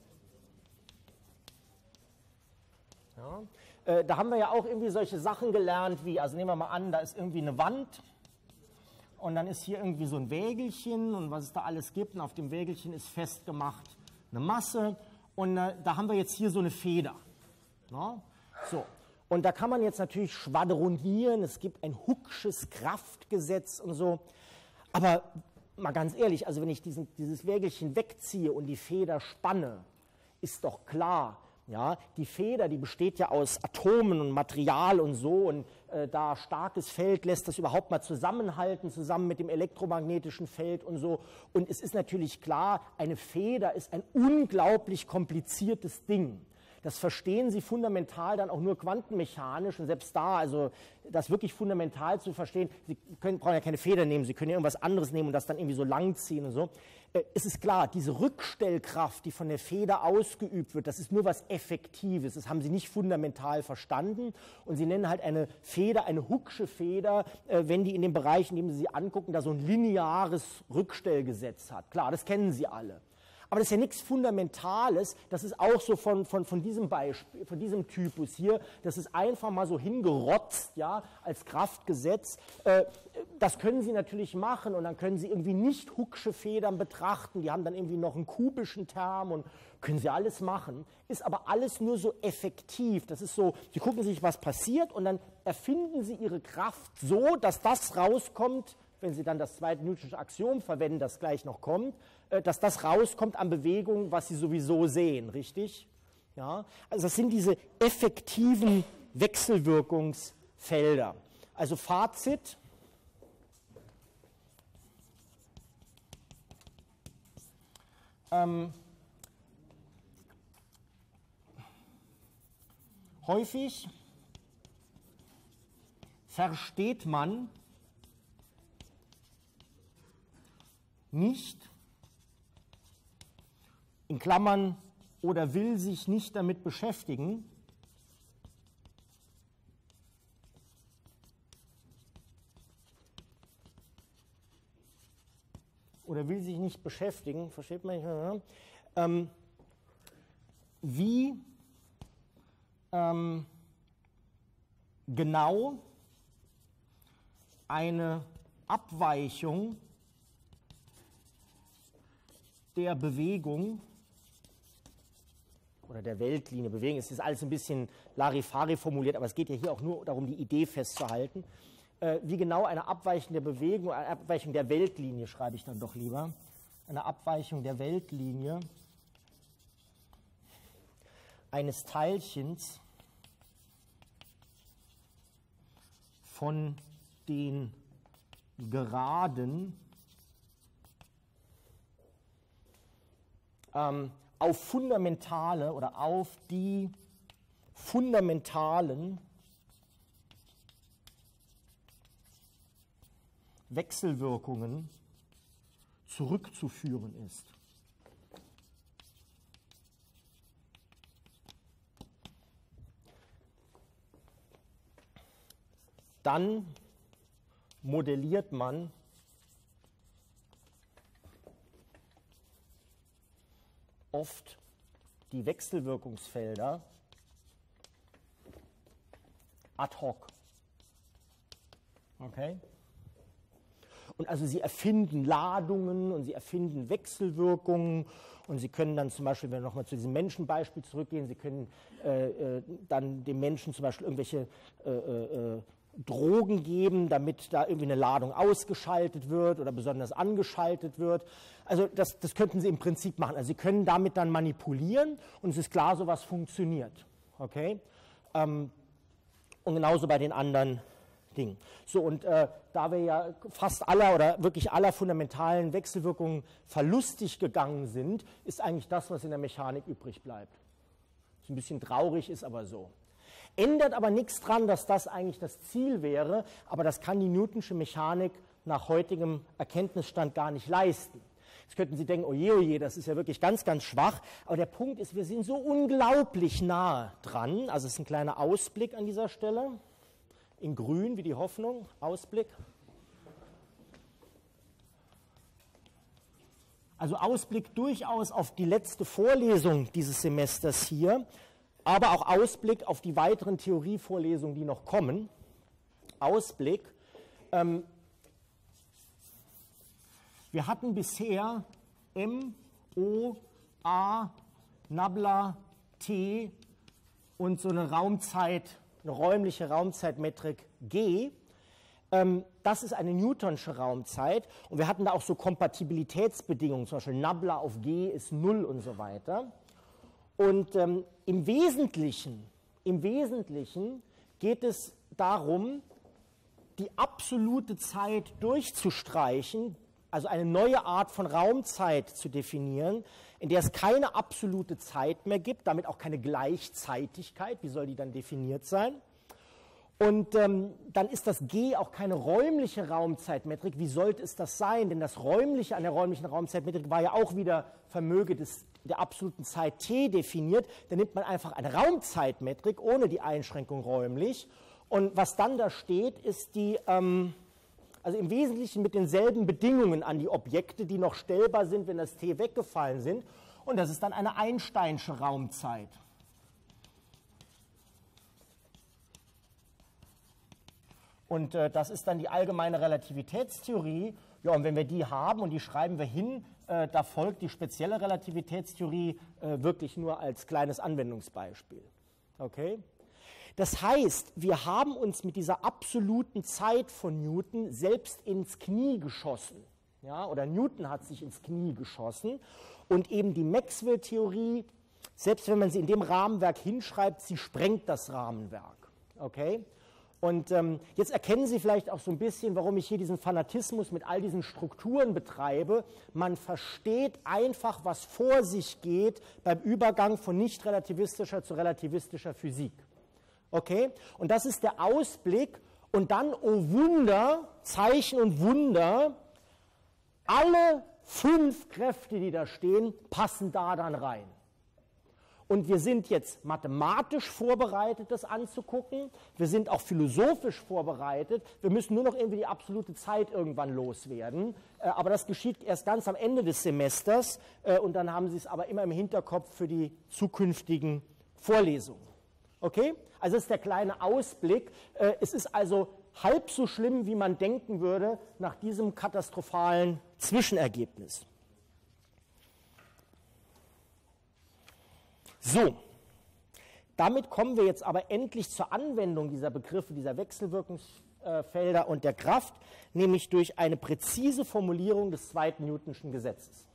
Ja? Äh, da haben wir ja auch irgendwie solche Sachen gelernt, wie, also nehmen wir mal an, da ist irgendwie eine Wand. Und dann ist hier irgendwie so ein Wägelchen und was es da alles gibt. Und auf dem Wägelchen ist festgemacht eine Masse. Und äh, da haben wir jetzt hier so eine Feder. Ja? So. Und da kann man jetzt natürlich schwadronieren. Es gibt ein Hooke'sches Kraftgesetz und so. Aber mal ganz ehrlich, also wenn ich diesen, dieses Wägelchen wegziehe und die Feder spanne, ist doch klar, ja, die Feder, die besteht ja aus Atomen und Material und so, und äh, da starkes Feld lässt das überhaupt mal zusammenhalten, zusammen mit dem elektromagnetischen Feld und so. Und es ist natürlich klar, eine Feder ist ein unglaublich kompliziertes Ding. Das verstehen Sie fundamental dann auch nur quantenmechanisch, und selbst da, also das wirklich fundamental zu verstehen, Sie können, brauchen ja keine Feder nehmen, Sie können ja irgendwas anderes nehmen und das dann irgendwie so lang ziehen und so. Äh, es ist klar, diese Rückstellkraft, die von der Feder ausgeübt wird, das ist nur was Effektives, das haben Sie nicht fundamental verstanden, und Sie nennen halt eine Feder, eine Hooke'sche Feder, äh, wenn die in dem Bereich, in dem Sie sie angucken, da so ein lineares Rückstellgesetz hat. Klar, das kennen Sie alle. Aber das ist ja nichts Fundamentales, das ist auch so von, von, von diesem Beispiel, von diesem Typus hier, das ist einfach mal so hingerotzt, ja, als Kraftgesetz. Äh, das können Sie natürlich machen und dann können Sie irgendwie nicht Hooke'sche Federn betrachten, die haben dann irgendwie noch einen kubischen Term und können Sie alles machen, ist aber alles nur so effektiv. Das ist so, Sie gucken sich, was passiert und dann erfinden Sie Ihre Kraft so, dass das rauskommt, wenn Sie dann das zweite Newtonsche Axiom verwenden, das gleich noch kommt, dass das rauskommt an Bewegung, was Sie sowieso sehen, richtig? Ja? Also das sind diese effektiven Wechselwirkungsfelder. Also Fazit. Ähm, häufig versteht man nicht, in Klammern, oder will sich nicht damit beschäftigen, oder will sich nicht beschäftigen, versteht man, ja, ähm, wie ähm, genau eine Abweichung der Bewegung oder der Weltlinie, Bewegung, es ist alles ein bisschen Larifari formuliert, aber es geht ja hier auch nur darum, die Idee festzuhalten, äh, wie genau eine Abweichung der Bewegung, eine Abweichung der Weltlinie, schreibe ich dann doch lieber, eine Abweichung der Weltlinie eines Teilchens von den Geraden ähm, auf fundamentale oder auf die fundamentalen Wechselwirkungen zurückzuführen ist. Dann modelliert man oft die Wechselwirkungsfelder ad hoc. Okay? Und also Sie erfinden Ladungen und Sie erfinden Wechselwirkungen und Sie können dann zum Beispiel, wenn wir nochmal zu diesem Menschenbeispiel zurückgehen, Sie können äh, äh, dann dem Menschen zum Beispiel irgendwelche äh, äh, Drogen geben, damit da irgendwie eine Ladung ausgeschaltet wird oder besonders angeschaltet wird. Also das, das könnten Sie im Prinzip machen. Also Sie können damit dann manipulieren und es ist klar, sowas funktioniert. Okay? Ähm, und genauso bei den anderen Dingen. So, und äh, da wir ja fast aller oder wirklich aller fundamentalen Wechselwirkungen verlustig gegangen sind, ist eigentlich das, was in der Mechanik übrig bleibt. Was ein bisschen traurig ist, aber so. Ändert aber nichts dran, dass das eigentlich das Ziel wäre, aber das kann die Newtonsche Mechanik nach heutigem Erkenntnisstand gar nicht leisten. Jetzt könnten Sie denken, oje, oje, das ist ja wirklich ganz, ganz schwach, aber der Punkt ist, wir sind so unglaublich nah dran, also es ist ein kleiner Ausblick an dieser Stelle, in grün wie die Hoffnung, Ausblick. Also Ausblick durchaus auf die letzte Vorlesung dieses Semesters hier, aber auch Ausblick auf die weiteren Theorievorlesungen, die noch kommen. Ausblick. Ähm, wir hatten bisher M, O, A, Nabla, T und so eine Raumzeit, eine räumliche Raumzeitmetrik G. Ähm, das ist eine Newtonsche Raumzeit und wir hatten da auch so Kompatibilitätsbedingungen, zum Beispiel Nabla auf G ist null und so weiter. Und ähm, im Wesentlichen, im Wesentlichen geht es darum, die absolute Zeit durchzustreichen, also eine neue Art von Raumzeit zu definieren, in der es keine absolute Zeit mehr gibt, damit auch keine Gleichzeitigkeit, wie soll die dann definiert sein? Und ähm, dann ist das G auch keine räumliche Raumzeitmetrik, wie sollte es das sein? Denn das Räumliche an der räumlichen Raumzeitmetrik war ja auch wieder Vermöge des der absoluten Zeit t definiert, dann nimmt man einfach eine Raumzeitmetrik ohne die Einschränkung räumlich. Und was dann da steht, ist die, ähm, also im Wesentlichen mit denselben Bedingungen an die Objekte, die noch stellbar sind, wenn das t weggefallen sind. Und das ist dann eine Einsteinsche Raumzeit. Und äh, das ist dann die allgemeine Relativitätstheorie. Ja, und wenn wir die haben und die schreiben wir hin, äh, da folgt die spezielle Relativitätstheorie äh, wirklich nur als kleines Anwendungsbeispiel. Okay? Das heißt, wir haben uns mit dieser absoluten Zeit von Newton selbst ins Knie geschossen. Ja, oder Newton hat sich ins Knie geschossen. Und eben die Maxwell-Theorie, selbst wenn man sie in dem Rahmenwerk hinschreibt, sie sprengt das Rahmenwerk. Okay? Und ähm, jetzt erkennen Sie vielleicht auch so ein bisschen, warum ich hier diesen Fanatismus mit all diesen Strukturen betreibe. Man versteht einfach, was vor sich geht beim Übergang von nicht-relativistischer zu relativistischer Physik. Okay? Und das ist der Ausblick. Und dann, oh Wunder, Zeichen und Wunder, alle fünf Kräfte, die da stehen, passen da dann rein. Und wir sind jetzt mathematisch vorbereitet, das anzugucken. Wir sind auch philosophisch vorbereitet. Wir müssen nur noch irgendwie die absolute Zeit irgendwann loswerden. Äh, aber das geschieht erst ganz am Ende des Semesters. Äh, und dann haben Sie es aber immer im Hinterkopf für die zukünftigen Vorlesungen. Okay? Also das ist der kleine Ausblick. Äh, es ist also halb so schlimm, wie man denken würde, nach diesem katastrophalen Zwischenergebnis. So, damit kommen wir jetzt aber endlich zur Anwendung dieser Begriffe, dieser Wechselwirkungsfelder und der Kraft, nämlich durch eine präzise Formulierung des zweiten Newtonschen Gesetzes.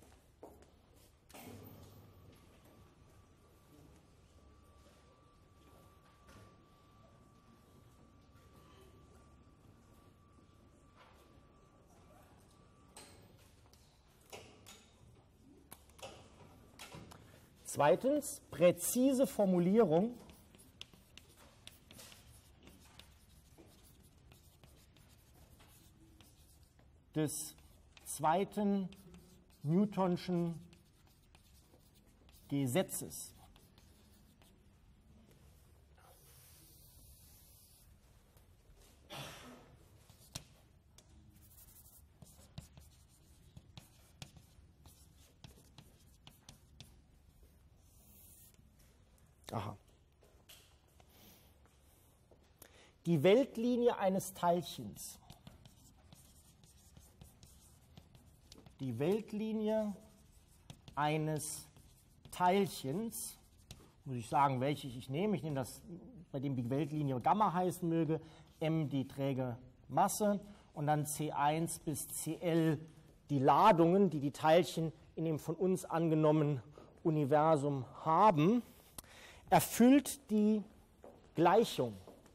Zweitens, präzise Formulierung des zweiten Newtonschen Gesetzes. Aha. Die Weltlinie eines Teilchens. Die Weltlinie eines Teilchens, muss ich sagen, welche ich nehme. Ich nehme das, bei dem die Weltlinie Gamma heißen möge, m die träge Masse und dann C eins bis Cl die Ladungen, die die Teilchen in dem von uns angenommenen Universum haben, erfüllt die Gleichung.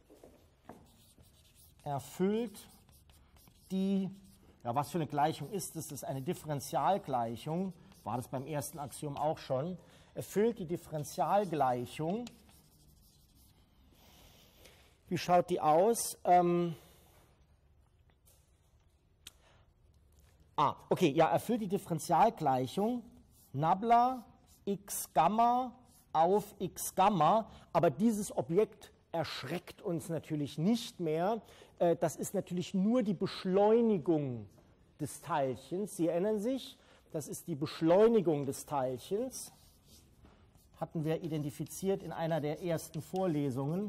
Erfüllt die, ja, was für eine Gleichung ist das? Das ist eine Differentialgleichung, war das beim ersten Axiom auch schon, erfüllt die Differentialgleichung. Wie schaut die aus? Ähm, ah, okay, ja, erfüllt die Differentialgleichung Nabla x Gamma auf x Gamma, aber dieses Objekt erschreckt uns natürlich nicht mehr. Das ist natürlich nur die Beschleunigung des Teilchens. Sie erinnern sich, das ist die Beschleunigung des Teilchens. Hatten wir identifiziert in einer der ersten Vorlesungen.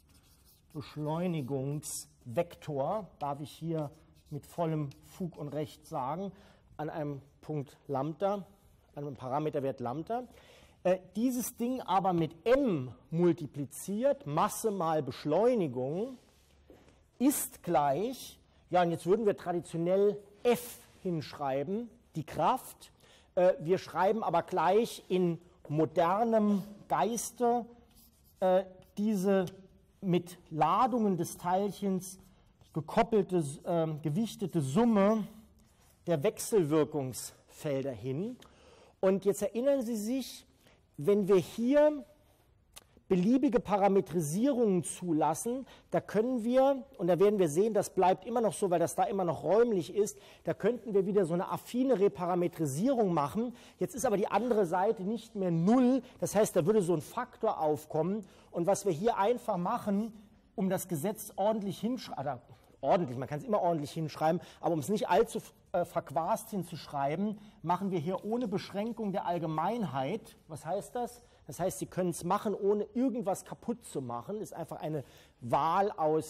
Beschleunigungsvektor, darf ich hier mit vollem Fug und Recht sagen, an einem Punkt Lambda, an einem Parameterwert Lambda. Äh, dieses Ding aber mit m multipliziert, Masse mal Beschleunigung, ist gleich, ja, und jetzt würden wir traditionell F hinschreiben, die Kraft. Äh, wir schreiben aber gleich in modernem Geiste äh, diese mit Ladungen des Teilchens gekoppelte, äh, gewichtete Summe der Wechselwirkungsfelder hin. Und jetzt erinnern Sie sich, wenn wir hier beliebige Parametrisierungen zulassen, da können wir, und da werden wir sehen, das bleibt immer noch so, weil das da immer noch räumlich ist, da könnten wir wieder so eine affine Reparametrisierung machen. Jetzt ist aber die andere Seite nicht mehr null, das heißt, da würde so ein Faktor aufkommen. Und was wir hier einfach machen, um das Gesetz ordentlich hinschreiben, ordentlich, man kann es immer ordentlich hinschreiben, aber um es nicht allzu äh, verquast hinzuschreiben, machen wir hier ohne Beschränkung der Allgemeinheit. Was heißt das? Das heißt, Sie können es machen, ohne irgendwas kaputt zu machen. Ist einfach eine Wahl aus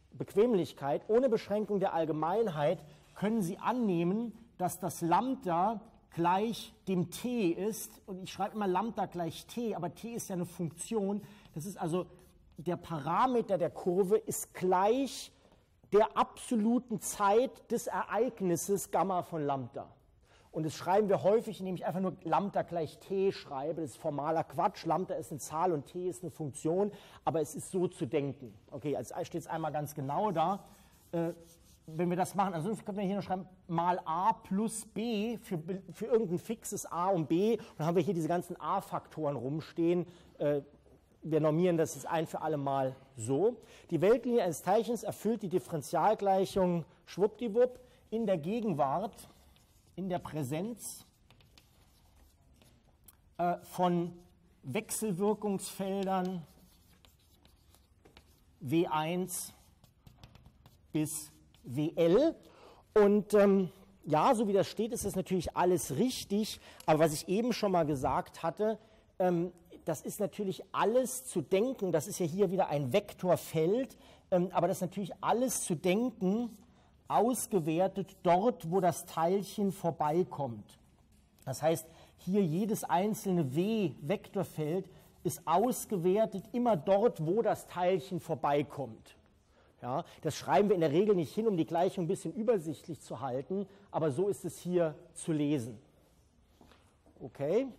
Bequemlichkeit, ohne Beschränkung der Allgemeinheit, können Sie annehmen, dass das Lambda gleich dem t ist. Und ich schreibe immer Lambda gleich t, aber t ist ja eine Funktion. Das ist also, der Parameter der Kurve ist gleich der absoluten Zeit des Ereignisses Gamma von Lambda. Und das schreiben wir häufig, indem ich einfach nur Lambda gleich t schreibe. Das ist formaler Quatsch. Lambda ist eine Zahl und t ist eine Funktion, aber es ist so zu denken. Okay, also steht es einmal ganz genau da. Äh, wenn wir das machen, also können wir hier noch schreiben, mal a plus b für, für irgendein fixes a und b. Und dann haben wir hier diese ganzen a-Faktoren rumstehen. Äh, wir normieren das jetzt ein für alle Mal so. Die Weltlinie eines Teilchens erfüllt die Differentialgleichung schwuppdiwupp in der Gegenwart, in der Präsenz äh, von Wechselwirkungsfeldern W eins bis W L. Und ähm, ja, so wie das steht, ist das natürlich alles richtig. Aber was ich eben schon mal gesagt hatte, ähm, das ist natürlich alles zu denken. Das ist ja hier wieder ein Vektorfeld. Ähm, aber das ist natürlich alles zu denken, ausgewertet dort, wo das Teilchen vorbeikommt. Das heißt, hier jedes einzelne W-Vektorfeld ist ausgewertet immer dort, wo das Teilchen vorbeikommt. Ja, das schreiben wir in der Regel nicht hin, um die Gleichung ein bisschen übersichtlich zu halten, aber so ist es hier zu lesen. Okay.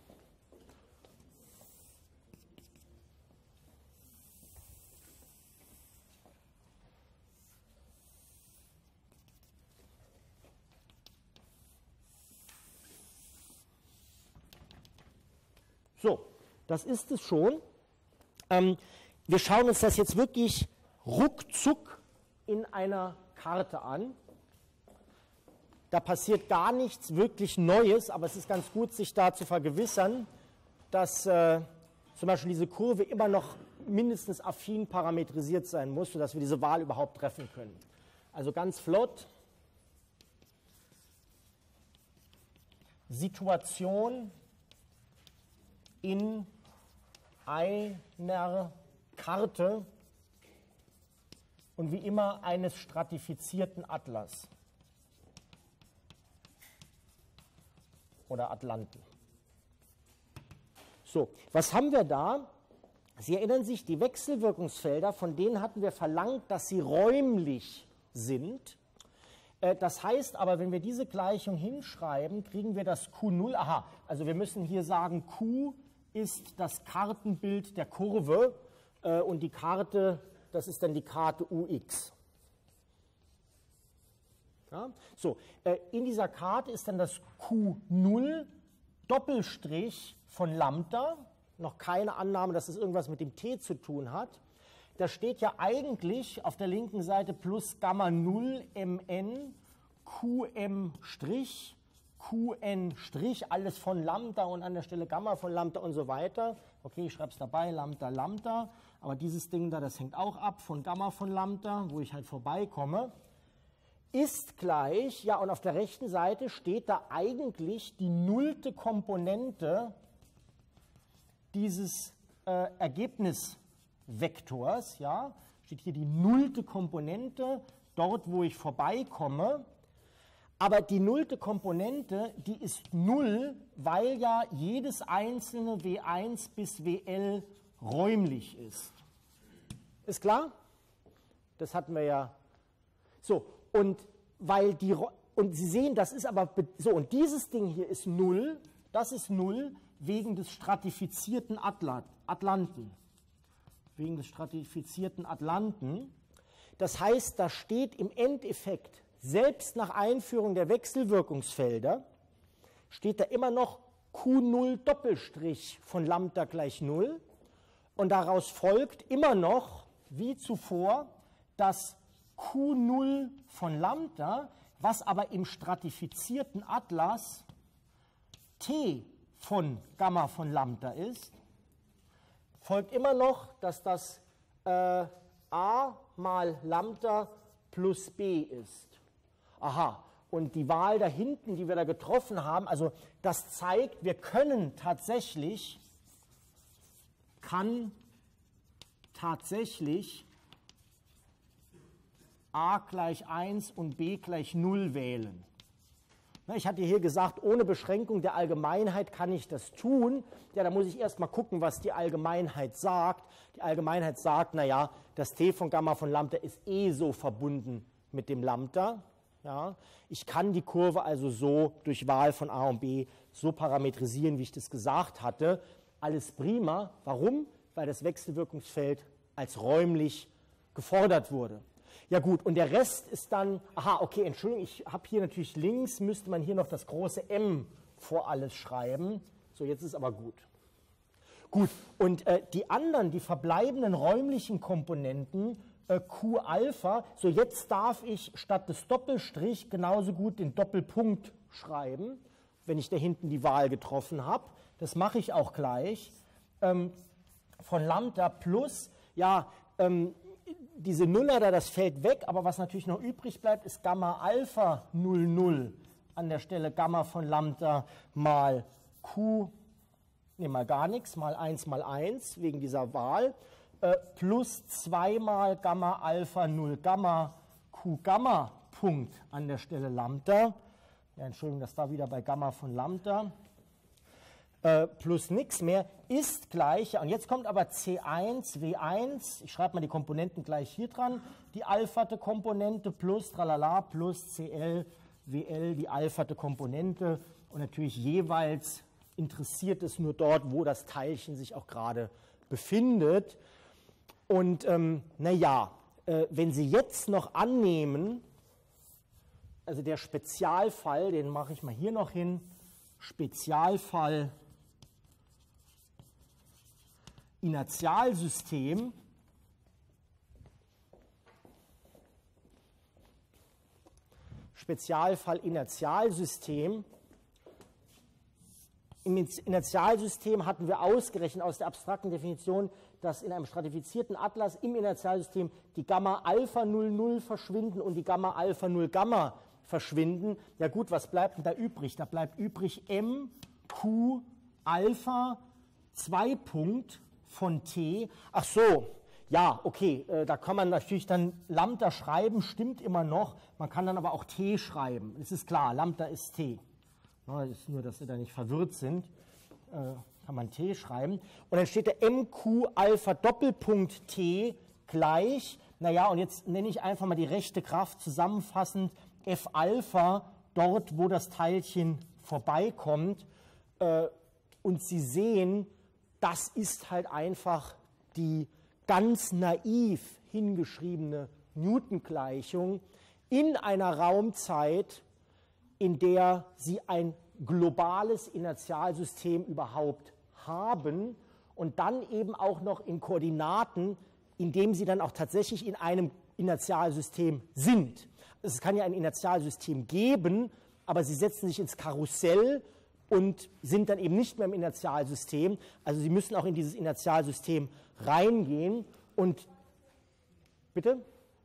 So, das ist es schon. Ähm, wir schauen uns das jetzt wirklich ruckzuck in einer Karte an. Da passiert gar nichts wirklich Neues, aber es ist ganz gut, sich da zu vergewissern, dass äh, zum Beispiel diese Kurve immer noch mindestens affin parametrisiert sein muss, sodass wir diese Wahl überhaupt treffen können. Also ganz flott. Situation in einer Karte und wie immer eines stratifizierten Atlas oder Atlanten. So, was haben wir da? Sie erinnern sich, die Wechselwirkungsfelder, von denen hatten wir verlangt, dass sie räumlich sind. Das heißt aber, wenn wir diese Gleichung hinschreiben, kriegen wir das Q null. Aha, also wir müssen hier sagen, Q ist das Kartenbild der Kurve äh, und die Karte, das ist dann die Karte U X. Ja? So, äh, in dieser Karte ist dann das Q null Doppelstrich von Lambda, noch keine Annahme, dass es irgendwas mit dem T zu tun hat. Da steht ja eigentlich auf der linken Seite plus Gamma null Mn Qm Strich, Qn Strich, alles von Lambda und an der Stelle Gamma von Lambda und so weiter. Okay, ich schreibe es dabei, Lambda, Lambda, aber dieses Ding da, das hängt auch ab von Gamma von Lambda, wo ich halt vorbeikomme, ist gleich, ja, und auf der rechten Seite steht da eigentlich die nullte Komponente dieses äh, Ergebnisvektors, ja, steht hier die nullte Komponente, dort, wo ich vorbeikomme. Aber die nullte Komponente, die ist null, weil ja jedes einzelne W eins bis W L räumlich ist. Ist klar? Das hatten wir ja. So, und weil die, und Sie sehen, das ist aber, so, und dieses Ding hier ist null, das ist null wegen des stratifizierten Atlant, Atlanten. Wegen des stratifizierten Atlanten. Das heißt, da steht im Endeffekt, selbst nach Einführung der Wechselwirkungsfelder, steht da immer noch Q null Doppelstrich von Lambda gleich null. Und daraus folgt immer noch, wie zuvor, das Q null von Lambda, was aber im stratifizierten Atlas T von Gamma von Lambda ist, folgt immer noch, dass das äh, A mal Lambda plus B ist. Aha, und die Wahl da hinten, die wir da getroffen haben, also das zeigt, wir können tatsächlich, kann tatsächlich a gleich eins und b gleich null wählen. Ich hatte hier gesagt, ohne Beschränkung der Allgemeinheit kann ich das tun. Ja, da muss ich erst mal gucken, was die Allgemeinheit sagt. Die Allgemeinheit sagt, naja, das T von Gamma von Lambda ist eh so verbunden mit dem Lambda. Ja, ich kann die Kurve also so durch Wahl von a und b so parametrisieren, wie ich das gesagt hatte. Alles prima. Warum? Weil das Wechselwirkungsfeld als räumlich gefordert wurde. Ja gut, und der Rest ist dann, aha, okay, Entschuldigung, ich habe hier natürlich links, müsste man hier noch das große M vor alles schreiben. So, jetzt ist aber gut. Gut, und äh, die anderen, die verbleibenden räumlichen Komponenten, äh, Q-Alpha, so jetzt darf ich statt des Doppelstrich genauso gut den Doppelpunkt schreiben, wenn ich da hinten die Wahl getroffen habe. Das mache ich auch gleich. Ähm, von Lambda plus, ja, ähm, diese Nuller da, das fällt weg, aber was natürlich noch übrig bleibt, ist Gamma Alpha null null an der Stelle Gamma von Lambda mal Q, ne, mal gar nichts, mal eins mal eins wegen dieser Wahl, äh, plus zwei mal Gamma Alpha null Gamma Q Gamma Punkt an der Stelle Lambda. Ja, Entschuldigung, das war wieder bei Gamma von Lambda. Äh, plus nichts mehr, ist gleich, und jetzt kommt aber C eins, W eins, ich schreibe mal die Komponenten gleich hier dran, die alphate Komponente plus tralala plus C L, W L, die alphate Komponente, und natürlich jeweils interessiert es nur dort, wo das Teilchen sich auch gerade befindet. Und ähm, naja, äh, wenn Sie jetzt noch annehmen, also der Spezialfall, den mache ich mal hier noch hin, Spezialfall Inertialsystem, Spezialfall Inertialsystem. Im Inertialsystem hatten wir ausgerechnet aus der abstrakten Definition, dass in einem stratifizierten Atlas im Inertialsystem die Gamma Alpha null null verschwinden und die Gamma Alpha null Gamma verschwinden. Ja gut, was bleibt denn da übrig? Da bleibt übrig M, Q, Alpha, zwei Punkt von T. Ach so, ja, okay, äh, da kann man natürlich dann Lambda schreiben, stimmt immer noch. Man kann dann aber auch T schreiben. Es ist klar, Lambda ist T. Das ist nur, dass Sie da nicht verwirrt sind. Äh, kann man T schreiben. Und dann steht der M Q Alpha Doppelpunkt T gleich. Naja, und jetzt nenne ich einfach mal die rechte Kraft zusammenfassend F Alpha, dort, wo das Teilchen vorbeikommt. Äh, und Sie sehen, das ist halt einfach die ganz naiv hingeschriebene Newton-Gleichung in einer Raumzeit, in der Sie ein globales Inertialsystem überhaupt haben und dann eben auch noch in Koordinaten, in dem Sie dann auch tatsächlich in einem Inertialsystem sind. Es kann ja ein Inertialsystem geben, aber Sie setzen sich ins Karussell und sind dann eben nicht mehr im Inertialsystem. Also Sie müssen auch in dieses Inertialsystem reingehen. Und bitte?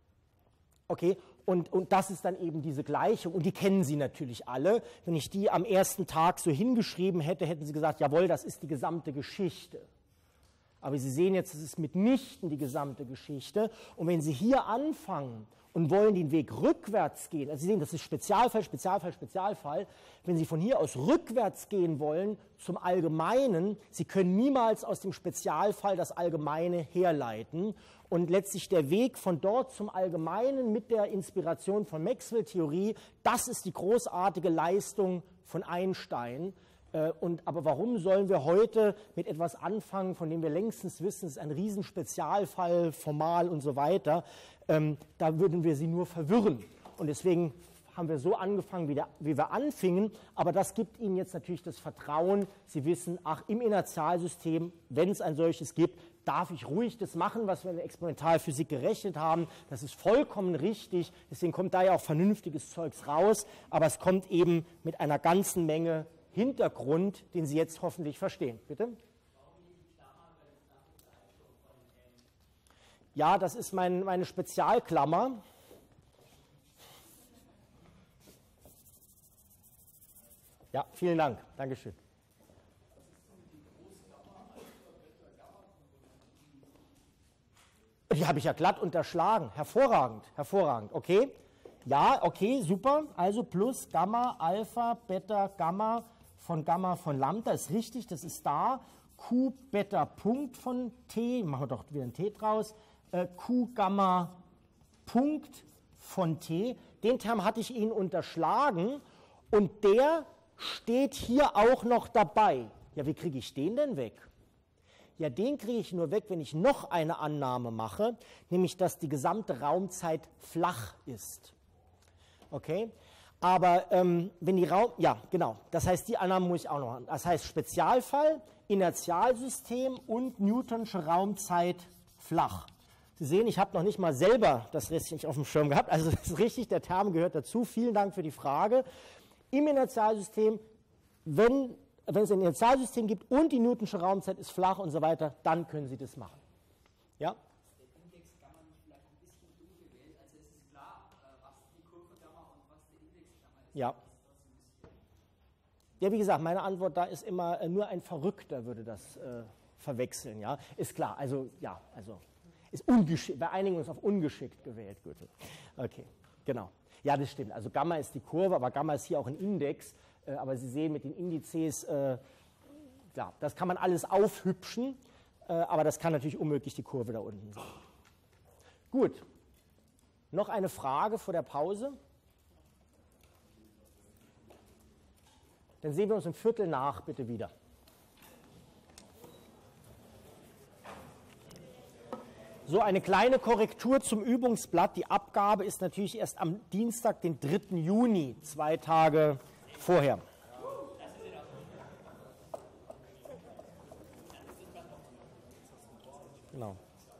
Okay, und, und das ist dann eben diese Gleichung. Und die kennen Sie natürlich alle. Wenn ich die am ersten Tag so hingeschrieben hätte, hätten Sie gesagt, jawohl, das ist die gesamte Geschichte. Aber Sie sehen jetzt, es ist mitnichten die gesamte Geschichte. Und wenn Sie hier anfangen und wollen den Weg rückwärts gehen, also Sie sehen, das ist Spezialfall, Spezialfall, Spezialfall, wenn Sie von hier aus rückwärts gehen wollen zum Allgemeinen, Sie können niemals aus dem Spezialfall das Allgemeine herleiten. Und letztlich der Weg von dort zum Allgemeinen mit der Inspiration von Maxwell-Theorie, das ist die großartige Leistung von Einstein. Und, aber warum sollen wir heute mit etwas anfangen, von dem wir längstens wissen, es ist ein Riesenspezialfall, formal und so weiter. Ähm, da würden wir Sie nur verwirren. Und deswegen haben wir so angefangen, wie, der, wie wir anfingen. Aber das gibt Ihnen jetzt natürlich das Vertrauen. Sie wissen, ach, im Inertialsystem, wenn es ein solches gibt, darf ich ruhig das machen, was wir in der Experimentalphysik gerechnet haben. Das ist vollkommen richtig. Deswegen kommt da ja auch vernünftiges Zeugs raus. Aber es kommt eben mit einer ganzen Menge Hintergrund, den Sie jetzt hoffentlich verstehen. Bitte? Ja, das ist mein, meine Spezialklammer. Ja, vielen Dank. Dankeschön. Die habe ich ja glatt unterschlagen. Hervorragend, hervorragend. Okay, ja, okay, super. Also plus Gamma, Alpha, Beta, Gamma von Gamma von Lambda ist richtig, das ist da. Q, Beta, Punkt von T, machen wir doch wieder ein T draus. Äh, Q, Gamma, Punkt von T. Den Term hatte ich Ihnen unterschlagen und der steht hier auch noch dabei. Ja, wie kriege ich den denn weg? Ja, den kriege ich nur weg, wenn ich noch eine Annahme mache, nämlich, dass die gesamte Raumzeit flach ist. Okay? Aber ähm, wenn die Raum... Ja, genau. Das heißt, die Annahme muss ich auch noch haben. Das heißt, Spezialfall, Inertialsystem und Newtonsche Raumzeit flach. Sie sehen, ich habe noch nicht mal selber das Restchen nicht auf dem Schirm gehabt. Also das ist richtig, der Term gehört dazu. Vielen Dank für die Frage. Im Inertialsystem, wenn, wenn es ein Inertialsystem gibt und die Newtonsche Raumzeit ist flach und so weiter, dann können Sie das machen. Ja? Der Index kann man nicht vielleicht ein bisschen umgewählt. Also es ist klar, was die Kurve Gamma und was der Index Gamma ist. Ja. Ja, wie gesagt, meine Antwort da ist immer, äh, nur ein Verrückter würde das äh, verwechseln. Ja? Ist klar, also ja, also ist ungeschickt, wir einigen uns auf ungeschickt gewählt, Gürtel. Okay, genau. Ja, das stimmt. Also Gamma ist die Kurve, aber Gamma ist hier auch ein Index. Äh, aber Sie sehen mit den Indizes, äh, ja, das kann man alles aufhübschen, äh, aber das kann natürlich unmöglich die Kurve da unten sein. Gut. Noch eine Frage vor der Pause? Dann sehen wir uns im Viertel nach bitte wieder. So, eine kleine Korrektur zum Übungsblatt. Die Abgabe ist natürlich erst am Dienstag, den dritten Juni, zwei Tage vorher. Genau.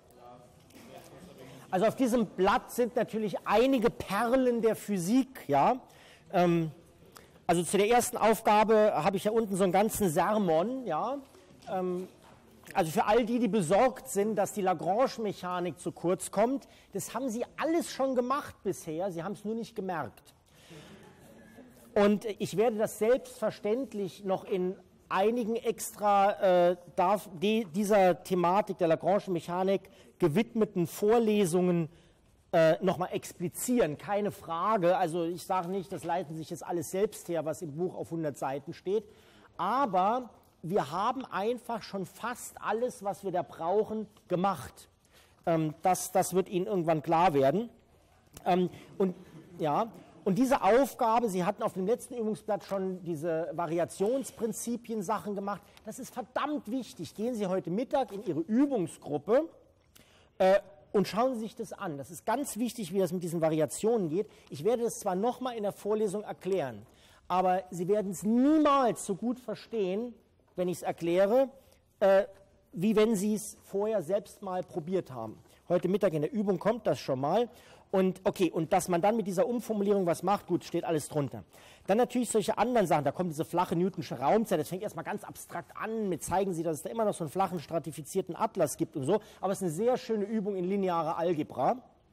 Also auf diesem Blatt sind natürlich einige Perlen der Physik. Ja? Ähm, also zu der ersten Aufgabe habe ich ja unten so einen ganzen Sermon. Ja? Ähm, Also für all die, die besorgt sind, dass die Lagrange-Mechanik zu kurz kommt, das haben Sie alles schon gemacht bisher, Sie haben es nur nicht gemerkt. Und ich werde das selbstverständlich noch in einigen extra äh, darf, die, dieser Thematik der Lagrange-Mechanik gewidmeten Vorlesungen äh, nochmal explizieren, keine Frage. Also ich sage nicht, das leiten sich jetzt alles selbst her, was im Buch auf hundert Seiten steht, aber wir haben einfach schon fast alles, was wir da brauchen, gemacht. Ähm, das, das wird Ihnen irgendwann klar werden. Ähm, und, ja, und diese Aufgabe, Sie hatten auf dem letzten Übungsblatt schon diese Variationsprinzipien-Sachen gemacht, das ist verdammt wichtig. Gehen Sie heute Mittag in Ihre Übungsgruppe äh, und schauen Sie sich das an. Das ist ganz wichtig, wie das mit diesen Variationen geht. Ich werde das zwar nochmal in der Vorlesung erklären, aber Sie werden es niemals so gut verstehen, wenn ich es erkläre, äh, wie wenn Sie es vorher selbst mal probiert haben. Heute Mittag in der Übung kommt das schon mal. Und okay, und dass man dann mit dieser Umformulierung was macht, gut, steht alles drunter. Dann natürlich solche anderen Sachen, da kommt diese flache Newtonsche Raumzeit, das fängt erstmal ganz abstrakt an, mit zeigen Sie, dass es da immer noch so einen flachen stratifizierten Atlas gibt und so, aber es ist eine sehr schöne Übung in linearer Algebra.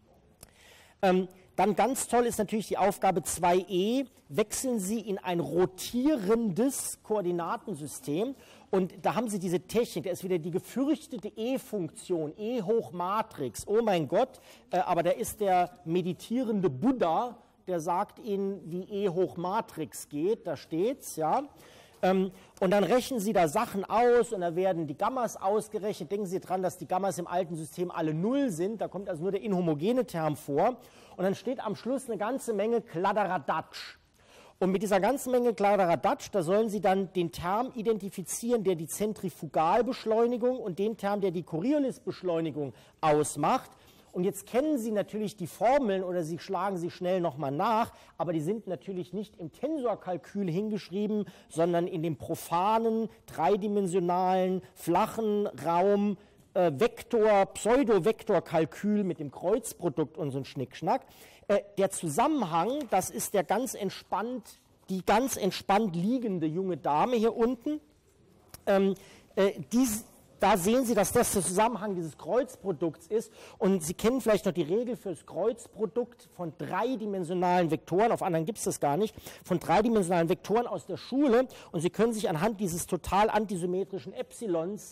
Ähm, Dann ganz toll ist natürlich die Aufgabe zwei e, wechseln Sie in ein rotierendes Koordinatensystem und da haben Sie diese Technik, da ist wieder die gefürchtete E-Funktion, E hoch Matrix, oh mein Gott, äh, aber da ist der meditierende Buddha, der sagt Ihnen, wie E hoch Matrix geht, da steht's, ja. Ähm, und dann rechnen Sie da Sachen aus und da werden die Gammas ausgerechnet. Denken Sie dran, dass die Gammas im alten System alle null sind, da kommt also nur der inhomogene Term vor. Und dann steht am Schluss eine ganze Menge Kladderadatsch. Und mit dieser ganzen Menge Kladderadatsch, da sollen Sie dann den Term identifizieren, der die Zentrifugalbeschleunigung und den Term, der die Coriolisbeschleunigung ausmacht. Und jetzt kennen Sie natürlich die Formeln oder Sie schlagen sie schnell nochmal nach, aber die sind natürlich nicht im Tensorkalkül hingeschrieben, sondern in dem profanen, dreidimensionalen, flachen Raum, äh, Vektor, Pseudo-Vektorkalkül mit dem Kreuzprodukt und so ein Schnickschnack. Äh, der Zusammenhang, das ist der ganz entspannt, die ganz entspannt liegende junge Dame hier unten. Ähm, äh, dies, Da sehen Sie, dass das der Zusammenhang dieses Kreuzprodukts ist. Und Sie kennen vielleicht noch die Regel für das Kreuzprodukt von dreidimensionalen Vektoren, auf anderen gibt es das gar nicht, von dreidimensionalen Vektoren aus der Schule. Und Sie können sich anhand dieses total antisymmetrischen Epsilons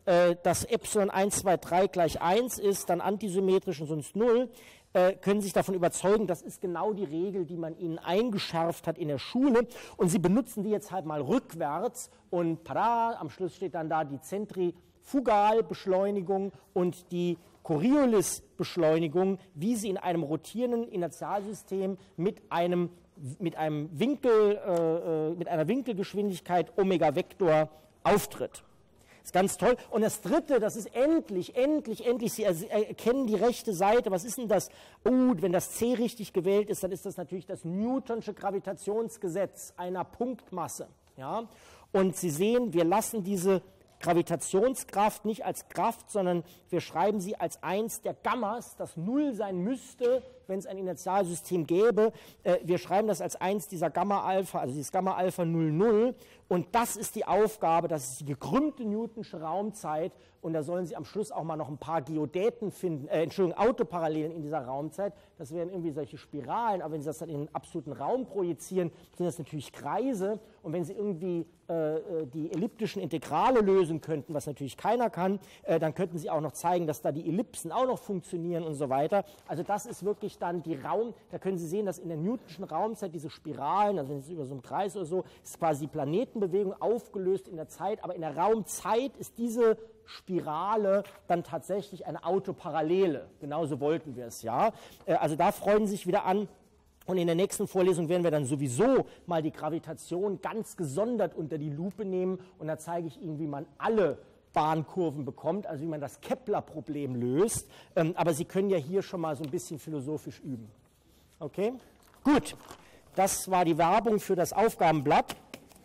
äh, dass Epsilon eins, zwei, drei gleich eins ist, dann antisymmetrisch und sonst null, äh, können sich davon überzeugen, das ist genau die Regel, die man ihnen eingeschärft hat in der Schule. Und sie benutzen die jetzt halt mal rückwärts und tada, am Schluss steht dann da die Zentrifugalbeschleunigung und die Coriolisbeschleunigung, wie sie in einem rotierenden Inertialsystem mit einem, mit einem Winkel, äh, mit einer Winkelgeschwindigkeit Omega-Vektor auftritt. Das ist ganz toll. Und das Dritte, das ist endlich, endlich, endlich, Sie erkennen die rechte Seite. Was ist denn das? Oh, wenn das C richtig gewählt ist, dann ist das natürlich das Newtonsche Gravitationsgesetz einer Punktmasse. Ja? Und Sie sehen, wir lassen diese Gravitationskraft nicht als Kraft, sondern wir schreiben sie als eins der Gammas, das Null sein müsste, wenn es ein Inertialsystem gäbe. Äh, wir schreiben das als eins dieser Gamma-Alpha, also dieses Gamma-Alpha null null. Und das ist die Aufgabe, das ist die gekrümmte Newtonsche Raumzeit. Und da sollen Sie am Schluss auch mal noch ein paar Geodäten finden, äh, Entschuldigung, Autoparallelen in dieser Raumzeit. Das wären irgendwie solche Spiralen, aber wenn Sie das dann in den absoluten Raum projizieren, sind das natürlich Kreise. Und wenn Sie irgendwie äh, die elliptischen Integrale lösen könnten, was natürlich keiner kann, äh, dann könnten Sie auch noch zeigen, dass da die Ellipsen auch noch funktionieren und so weiter. Also das ist wirklich dann die Raum, da können Sie sehen, dass in der Newtonschen Raumzeit diese Spiralen, also wenn es über so einen Kreis oder so, ist quasi die Planetenbewegung aufgelöst in der Zeit, aber in der Raumzeit ist diese Spirale dann tatsächlich eine Autoparallele. Genauso wollten wir es, ja. Also da freuen Sie sich wieder an. Und in der nächsten Vorlesung werden wir dann sowieso mal die Gravitation ganz gesondert unter die Lupe nehmen. Und da zeige ich Ihnen, wie man alle Bahnkurven bekommt, also wie man das Kepler-Problem löst. Aber Sie können ja hier schon mal so ein bisschen philosophisch üben. Okay? Gut. Das war die Werbung für das Aufgabenblatt.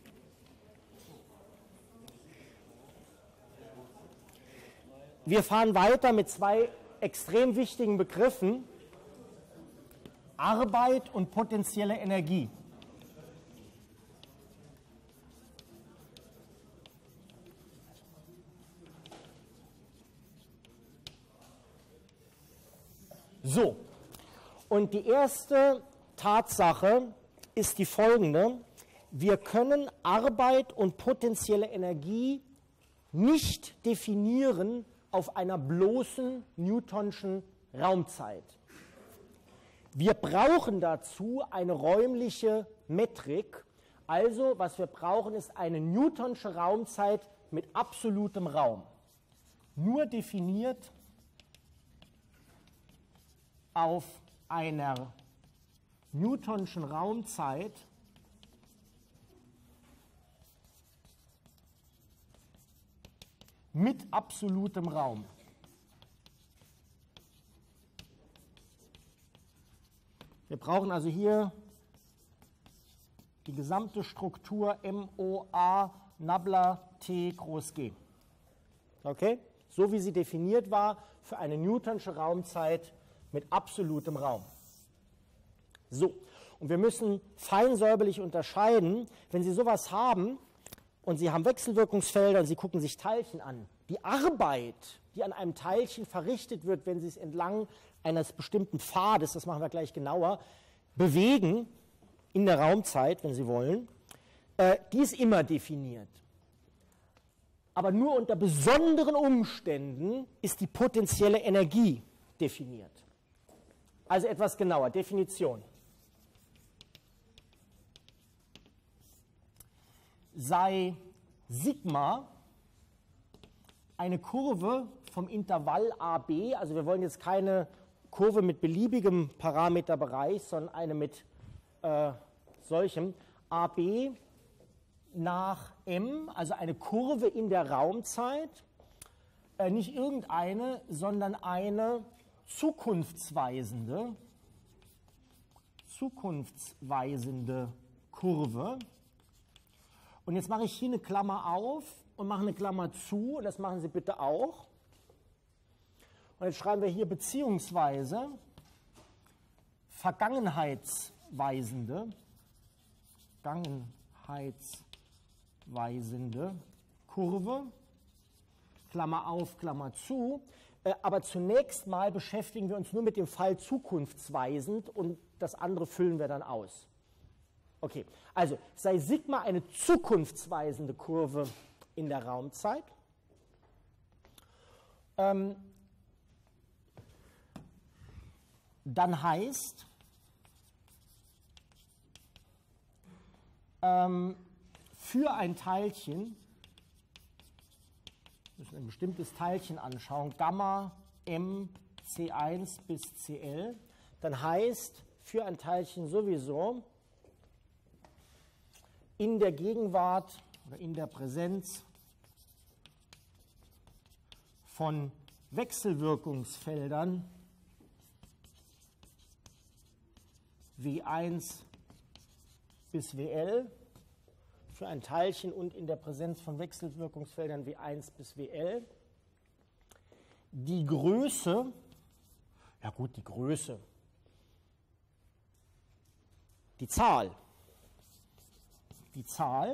Wir fahren weiter mit zwei extrem wichtigen Begriffen: Arbeit und potenzielle Energie. So, und die erste Tatsache ist die folgende: Wir können Arbeit und potenzielle Energie nicht definieren auf einer bloßen Newtonschen Raumzeit. Wir brauchen dazu eine räumliche Metrik. Also, was wir brauchen, ist eine Newtonsche Raumzeit mit absolutem Raum. Nur definiert auf einer Newtonschen Raumzeit mit absolutem Raum. Wir brauchen also hier die gesamte Struktur M O A Nabla T groß G. Okay? So wie sie definiert war für eine Newtonsche Raumzeit mit absolutem Raum. So, und wir müssen feinsäuberlich unterscheiden, wenn Sie sowas haben und Sie haben Wechselwirkungsfelder und Sie gucken sich Teilchen an. Die Arbeit, die an einem Teilchen verrichtet wird, wenn Sie es entlang eines bestimmten Pfades, das machen wir gleich genauer, bewegen in der Raumzeit, wenn Sie wollen, äh, die ist immer definiert. Aber nur unter besonderen Umständen ist die potenzielle Energie definiert. Also etwas genauer, Definition. Sei Sigma eine Kurve vom Intervall A B, also wir wollen jetzt keine Kurve mit beliebigem Parameterbereich, sondern eine mit äh, solchem A B nach M, also eine Kurve in der Raumzeit, äh, nicht irgendeine, sondern eine zukunftsweisende, zukunftsweisende Kurve. Und jetzt mache ich hier eine Klammer auf und mache eine Klammer zu, und das machen Sie bitte auch. Und jetzt schreiben wir hier beziehungsweise vergangenheitsweisende, vergangenheitsweisende Kurve, Klammer auf, Klammer zu. Aber zunächst mal beschäftigen wir uns nur mit dem Fall zukunftsweisend und das andere füllen wir dann aus. Okay, also sei Sigma eine zukunftsweisende Kurve in der Raumzeit. ähm, dann heißt, ähm, für ein Teilchen, wir müssen ein bestimmtes Teilchen anschauen, Gamma M C eins bis C L, dann heißt für ein Teilchen sowieso in der Gegenwart oder in der Präsenz von Wechselwirkungsfeldern W eins bis W L für ein Teilchen und in der Präsenz von Wechselwirkungsfeldern W eins bis W L die Größe, ja gut, die Größe, die Zahl, die Zahl,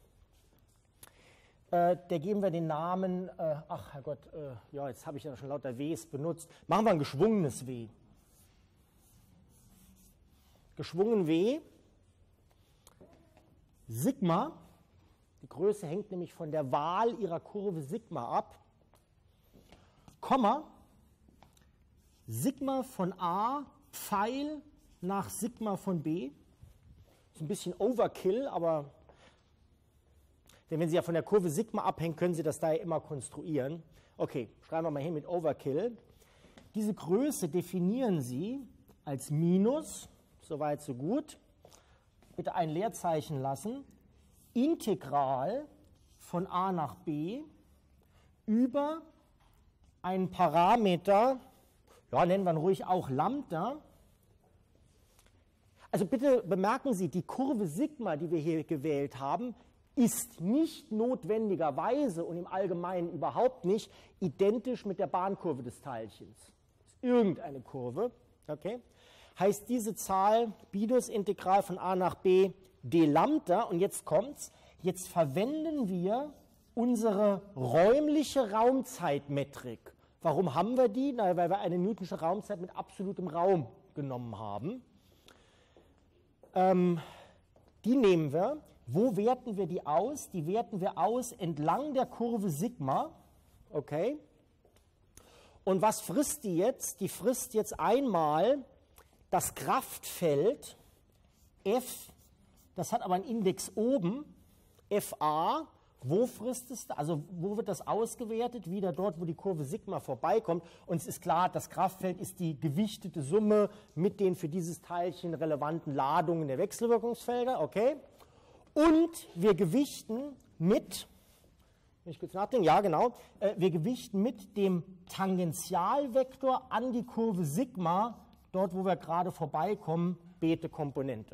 äh, der geben wir den Namen, äh, ach Herrgott, äh, ja, jetzt habe ich ja schon lauter Ws benutzt, machen wir ein geschwungenes W. Geschwungen W, Sigma, die Größe hängt nämlich von der Wahl ihrer Kurve Sigma ab, Komma, Sigma von A, Pfeil nach Sigma von B. Ist ein bisschen Overkill, aber denn wenn Sie ja von der Kurve Sigma abhängen, können Sie das da ja immer konstruieren. Okay, schreiben wir mal hin mit Overkill. Diese Größe definieren Sie als Minus, soweit so gut. Bitte ein Leerzeichen lassen. Integral von A nach B über einen Parameter, ja, nennen wir ihn ruhig auch Lambda. Also bitte bemerken Sie, die Kurve Sigma, die wir hier gewählt haben, ist nicht notwendigerweise und im Allgemeinen überhaupt nicht identisch mit der Bahnkurve des Teilchens. Das ist irgendeine Kurve. Okay? Heißt diese Zahl Binos-Integral von A nach B d Lambda. Und jetzt kommt's. Jetzt verwenden wir unsere räumliche Raumzeitmetrik. Warum haben wir die? Na, weil wir eine Newtonsche Raumzeit mit absolutem Raum genommen haben. Ähm, die nehmen wir. Wo werten wir die aus? Die werten wir aus entlang der Kurve Sigma. Okay. Und was frisst die jetzt? Die frisst jetzt einmal das Kraftfeld F, das hat aber einen Index oben, F A. Wo frisst es? Also wo wird das ausgewertet? Wieder dort, wo die Kurve Sigma vorbeikommt. Und es ist klar, das Kraftfeld ist die gewichtete Summe mit den für dieses Teilchen relevanten Ladungen der Wechselwirkungsfelder. Okay. Und wir gewichten mit, wenn ich kurz nachdenke, ja genau, äh, wir gewichten mit dem Tangentialvektor an die Kurve Sigma, dort wo wir gerade vorbeikommen, Bethe-Komponente.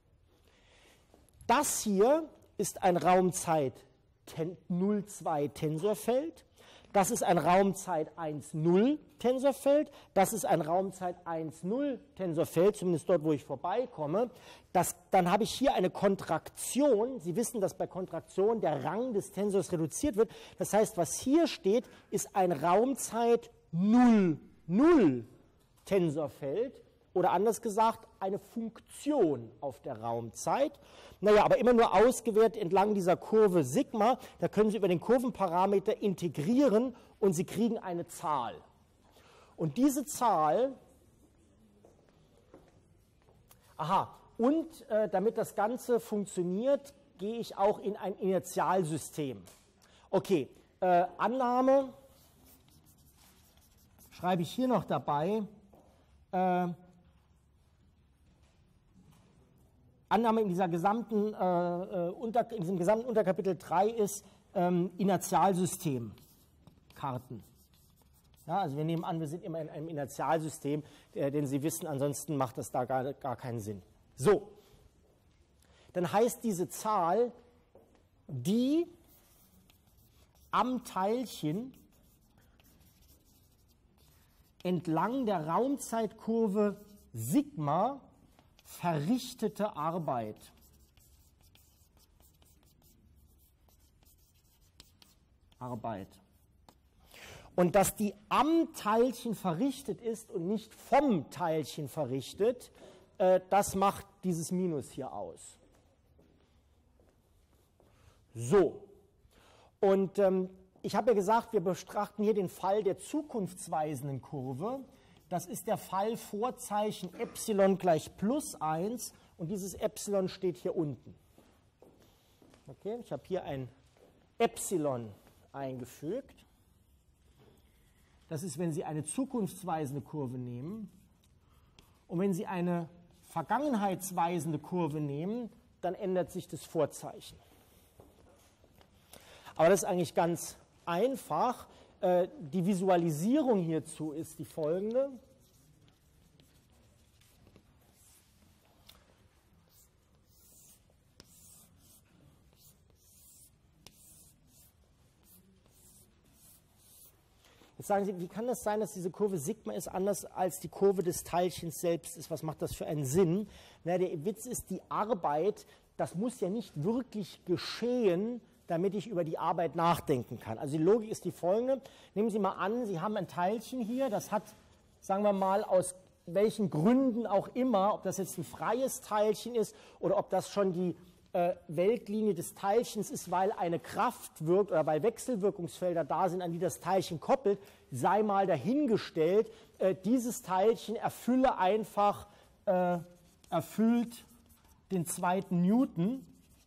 Das hier ist ein Raumzeit null Komma zwei Tensorfeld, das ist ein Raumzeit eins Komma null Tensorfeld, das ist ein Raumzeit eins Komma null Tensorfeld, zumindest dort, wo ich vorbeikomme. Das, dann habe ich hier eine Kontraktion. Sie wissen, dass bei Kontraktion der Rang des Tensors reduziert wird. Das heißt, was hier steht, ist ein Raumzeit null Komma null Tensorfeld oder anders gesagt eine Funktion auf der Raumzeit. Naja, aber immer nur ausgewertet entlang dieser Kurve Sigma. Da können Sie über den Kurvenparameter integrieren und Sie kriegen eine Zahl. Und diese Zahl, aha, und äh, damit das Ganze funktioniert, gehe ich auch in ein Inertialsystem. Okay, äh, Annahme schreibe ich hier noch dabei. Äh, Annahme in, dieser gesamten, äh, unter, in diesem gesamten Unterkapitel drei ist ähm, Inertialsystemkarten. Ja, also wir nehmen an, wir sind immer in einem Inertialsystem, äh, denn Sie wissen, ansonsten macht das da gar, gar keinen Sinn. So, dann heißt diese Zahl, die am Teilchen entlang der Raumzeitkurve Sigma verrichtete Arbeit. Arbeit. Und dass die am Teilchen verrichtet ist und nicht vom Teilchen verrichtet, äh, das macht dieses Minus hier aus. So. Und ähm, ich habe ja gesagt, wir betrachten hier den Fall der zukunftsweisenden Kurve. Das ist der Fall Vorzeichen Epsilon gleich plus eins und dieses Epsilon steht hier unten. Okay, ich habe hier ein Epsilon eingefügt. Das ist, wenn Sie eine zukunftsweisende Kurve nehmen. Und wenn Sie eine vergangenheitsweisende Kurve nehmen, dann ändert sich das Vorzeichen. Aber das ist eigentlich ganz einfach. Die Visualisierung hierzu ist die folgende. Jetzt sagen Sie, wie kann das sein, dass diese Kurve Sigma ist anders als die Kurve des Teilchens selbst ist? Was macht das für einen Sinn? Na, der Witz ist, die Arbeit, das muss ja nicht wirklich geschehen, damit ich über die Arbeit nachdenken kann. Also die Logik ist die folgende. Nehmen Sie mal an, Sie haben ein Teilchen hier, das hat, sagen wir mal, aus welchen Gründen auch immer, ob das jetzt ein freies Teilchen ist oder ob das schon die äh, Weltlinie des Teilchens ist, weil eine Kraft wirkt oder weil Wechselwirkungsfelder da sind, an die das Teilchen koppelt, sei mal dahingestellt. Äh, dieses Teilchen erfülle einfach, äh, erfüllt den zweiten Newton.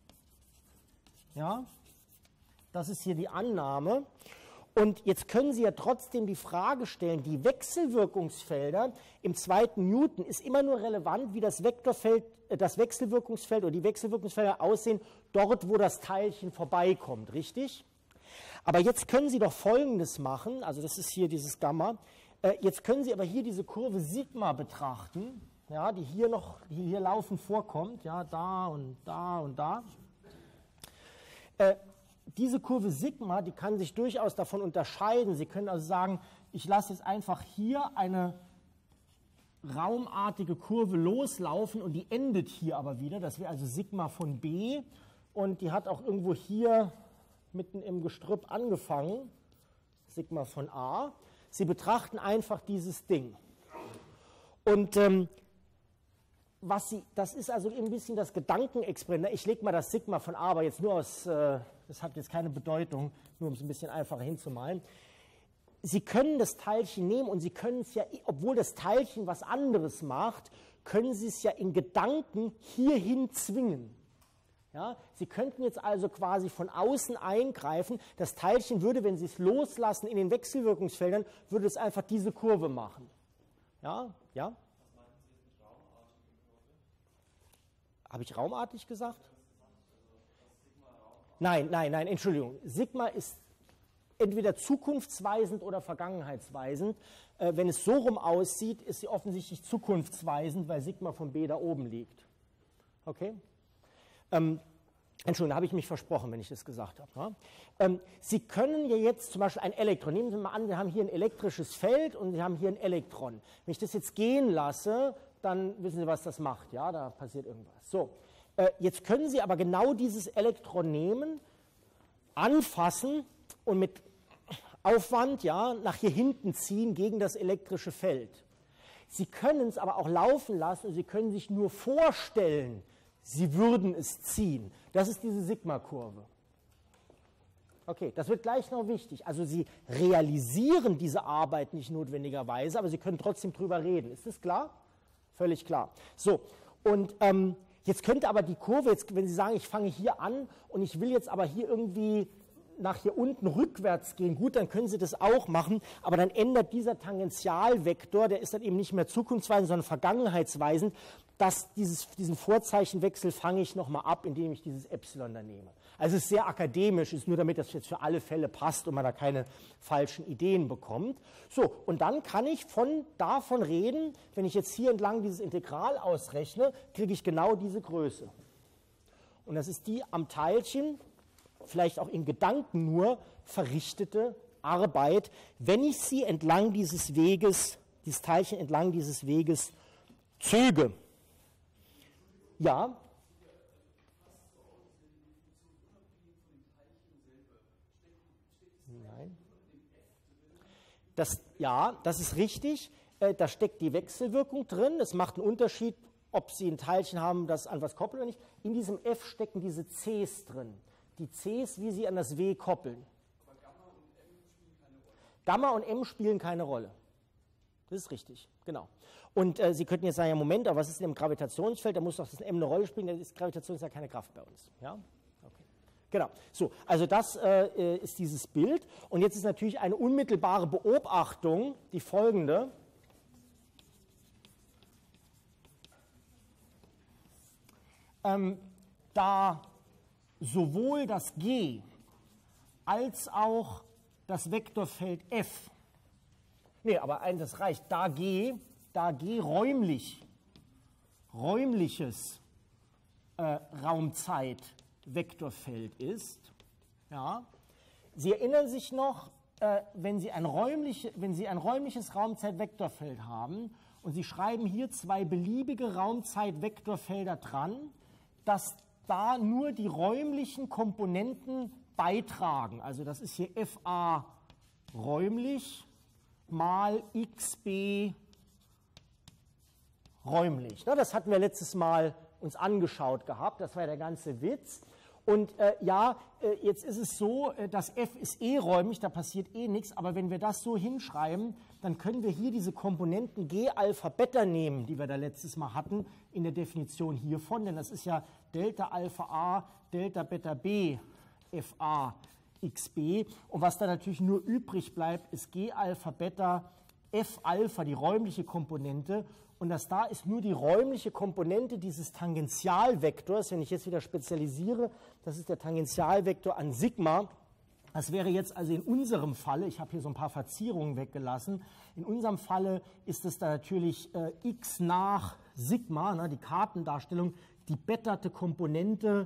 Ja, das ist hier die Annahme. Und jetzt können Sie ja trotzdem die Frage stellen, die Wechselwirkungsfelder im zweiten Newton ist immer nur relevant, wie das Vektorfeld, das Wechselwirkungsfeld oder die Wechselwirkungsfelder aussehen, dort, wo das Teilchen vorbeikommt, richtig? Aber jetzt können Sie doch Folgendes machen, also das ist hier dieses Gamma, jetzt können Sie aber hier diese Kurve Sigma betrachten, ja, die hier noch, die hier laufend vorkommt, ja, da und da und da. Äh, Diese Kurve Sigma, die kann sich durchaus davon unterscheiden. Sie können also sagen, ich lasse jetzt einfach hier eine raumartige Kurve loslaufen und die endet hier aber wieder. Das wäre also Sigma von B und die hat auch irgendwo hier mitten im Gestrüpp angefangen, Sigma von A. Sie betrachten einfach dieses Ding. Und ähm, was Sie, das ist also ein bisschen das Gedankenexperiment. Ich lege mal das Sigma von A, aber jetzt nur aus, äh, das hat jetzt keine Bedeutung, nur um es ein bisschen einfacher hinzumalen. Sie können das Teilchen nehmen und Sie können es ja, obwohl das Teilchen was anderes macht, können Sie es ja in Gedanken hierhin zwingen. Ja, Sie könnten jetzt also quasi von außen eingreifen. Das Teilchen würde, wenn Sie es loslassen in den Wechselwirkungsfeldern, würde es einfach diese Kurve machen. Ja, ja. Habe ich raumartig gesagt? Nein, nein, nein, Entschuldigung. Sigma ist entweder zukunftsweisend oder vergangenheitsweisend. Äh, wenn es so rum aussieht, ist sie offensichtlich zukunftsweisend, weil Sigma von B da oben liegt. Okay? Ähm, Entschuldigung, da habe ich mich versprochen, wenn ich das gesagt habe. Ja? Ähm, Sie können ja jetzt zum Beispiel ein Elektron, nehmen Sie mal an, wir haben hier ein elektrisches Feld und Sie haben hier ein Elektron. Wenn ich das jetzt gehen lasse, dann wissen Sie, was das macht. Ja, da passiert irgendwas. So, äh, jetzt können Sie aber genau dieses Elektron nehmen, anfassen und mit Aufwand ja, nach hier hinten ziehen gegen das elektrische Feld. Sie können es aber auch laufen lassen und Sie können sich nur vorstellen, Sie würden es ziehen. Das ist diese Sigma-Kurve. Okay, das wird gleich noch wichtig. Also Sie realisieren diese Arbeit nicht notwendigerweise, aber Sie können trotzdem drüber reden. Ist das klar? Völlig klar. So, und ähm, jetzt könnte aber die Kurve, jetzt, wenn Sie sagen, ich fange hier an und ich will jetzt aber hier irgendwie nach hier unten rückwärts gehen, gut, dann können Sie das auch machen, aber dann ändert dieser Tangentialvektor, der ist dann eben nicht mehr zukunftsweisend, sondern vergangenheitsweisend, dass dieses, diesen Vorzeichenwechsel fange ich nochmal ab, indem ich dieses Epsilon da nehme. Also es ist sehr akademisch, ist nur damit das jetzt für alle Fälle passt und man da keine falschen Ideen bekommt. So, und dann kann ich von, davon reden, wenn ich jetzt hier entlang dieses Integral ausrechne, kriege ich genau diese Größe. Und das ist die am Teilchen, vielleicht auch in Gedanken nur, verrichtete Arbeit, wenn ich sie entlang dieses Weges, dieses Teilchen entlang dieses Weges zöge. Ja. Nein. Das, ja, das ist richtig. Äh, da steckt die Wechselwirkung drin. Es macht einen Unterschied, ob Sie ein Teilchen haben, das an was koppelt oder nicht. In diesem F stecken diese Cs drin. Die Cs, wie sie an das W koppeln. Aber Gamma und Gamma und M spielen keine Rolle. Das ist richtig, genau. Und äh, Sie könnten jetzt sagen, ja Moment, aber was ist denn im Gravitationsfeld? Da muss doch das M eine Rolle spielen, da ist Gravitation ist ja keine Kraft bei uns. Ja? Okay. Genau, so, also das äh, ist dieses Bild. Und jetzt ist natürlich eine unmittelbare Beobachtung die folgende. Ähm, da sowohl das G als auch das Vektorfeld F, nee, aber eins, das reicht, da G, da G räumlich, räumliches äh, Raumzeit-Vektorfeld ist, ja, Sie erinnern sich noch, äh, wenn, Sie ein räumliche, wenn Sie ein räumliches Raumzeit-Vektorfeld haben und Sie schreiben hier zwei beliebige Raumzeit-Vektorfelder dran, dass da nur die räumlichen Komponenten beitragen. Also das ist hier F A räumlich mal X B räumlich. Das hatten wir letztes Mal uns angeschaut gehabt, das war der ganze Witz. Und äh, ja, äh, jetzt ist es so, äh, das F ist eh räumlich, da passiert eh nichts, aber wenn wir das so hinschreiben, dann können wir hier diese Komponenten G Alpha Beta nehmen, die wir da letztes Mal hatten, in der Definition hiervon, denn das ist ja Delta Alpha A, Delta Beta B, F A X B. Und was da natürlich nur übrig bleibt, ist G Alpha Beta, F Alpha, die räumliche Komponente. Und das da ist nur die räumliche Komponente dieses Tangentialvektors. Wenn ich jetzt wieder spezialisiere, das ist der Tangentialvektor an Sigma. Das wäre jetzt also in unserem Falle, ich habe hier so ein paar Verzierungen weggelassen, in unserem Falle ist es da natürlich äh, x nach Sigma, ne, die Kartendarstellung, die betterte Komponente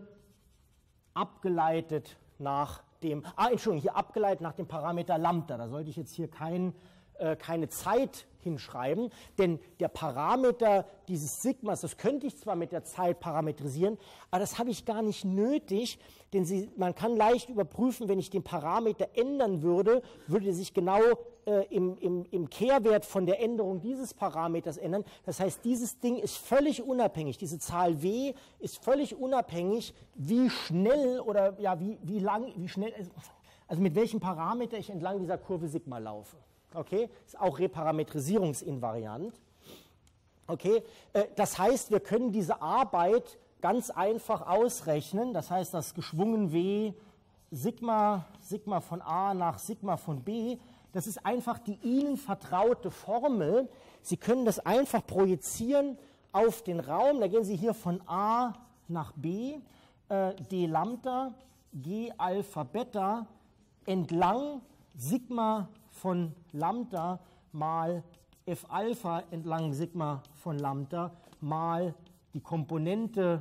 abgeleitet nach dem, ah, Entschuldigung, hier abgeleitet nach dem Parameter Lambda. Da sollte ich jetzt hier kein, äh, keine Zeit hinschreiben, denn der Parameter dieses Sigmas, das könnte ich zwar mit der Zeit parametrisieren, aber das habe ich gar nicht nötig, denn sie, man kann leicht überprüfen, wenn ich den Parameter ändern würde, würde sich genau äh, im, im, im Kehrwert von der Änderung dieses Parameters ändern. Das heißt, dieses Ding ist völlig unabhängig, diese Zahl w ist völlig unabhängig, wie schnell oder ja, wie, wie lang, wie schnell, also mit welchem Parameter ich entlang dieser Kurve Sigma laufe. Okay, ist auch reparametrisierungsinvariant. Okay, äh, das heißt, wir können diese Arbeit ganz einfach ausrechnen. Das heißt, das geschwungen W Sigma, Sigma von A nach Sigma von B, das ist einfach die Ihnen vertraute Formel. Sie können das einfach projizieren auf den Raum. Da gehen Sie hier von A nach B, äh, d Lambda, G Alpha Beta entlang Sigma von Lambda mal F Alpha entlang Sigma von Lambda mal die Komponente,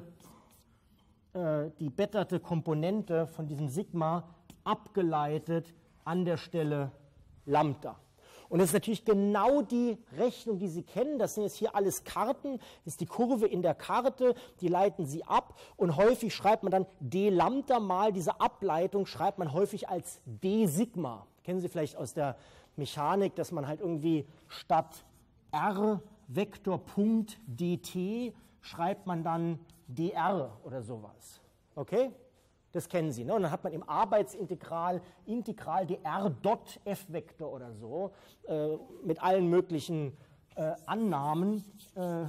äh, die betterte Komponente von diesem Sigma abgeleitet an der Stelle Lambda. Und das ist natürlich genau die Rechnung, die Sie kennen. Das sind jetzt hier alles Karten. Das ist die Kurve in der Karte. Die leiten Sie ab. Und häufig schreibt man dann d Lambda mal diese Ableitung, schreibt man häufig als d Sigma. Kennen Sie vielleicht aus der Mechanik, dass man halt irgendwie statt r Vektorpunkt dt schreibt man dann dr oder sowas. Okay? Das kennen Sie. Ne? Und dann hat man im Arbeitsintegral Integral dr dot f-Vektor oder so äh, mit allen möglichen äh, Annahmen. Äh,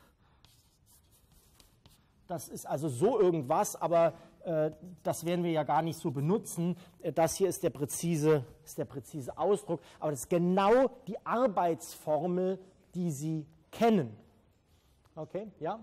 das ist also so irgendwas, aber äh, das werden wir ja gar nicht so benutzen. Äh, das hier ist der, präzise, ist der präzise Ausdruck, aber das ist genau die Arbeitsformel, die Sie kennen. Okay, ja?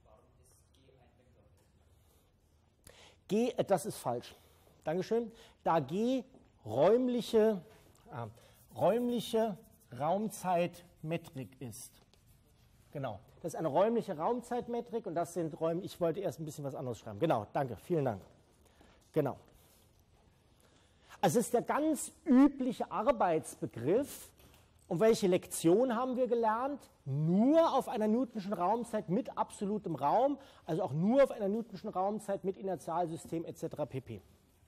G, das ist falsch. Dankeschön. Da G räumliche, äh, räumliche Raumzeitmetrik ist. Genau. Das ist eine räumliche Raumzeitmetrik und das sind Räume. Ich wollte erst ein bisschen was anderes schreiben. Genau, danke, vielen Dank. Genau. Also es ist der ganz übliche Arbeitsbegriff. Und welche Lektion haben wir gelernt? Nur auf einer Newtonschen Raumzeit mit absolutem Raum, also auch nur auf einer Newtonschen Raumzeit mit Inertialsystem et cetera pp.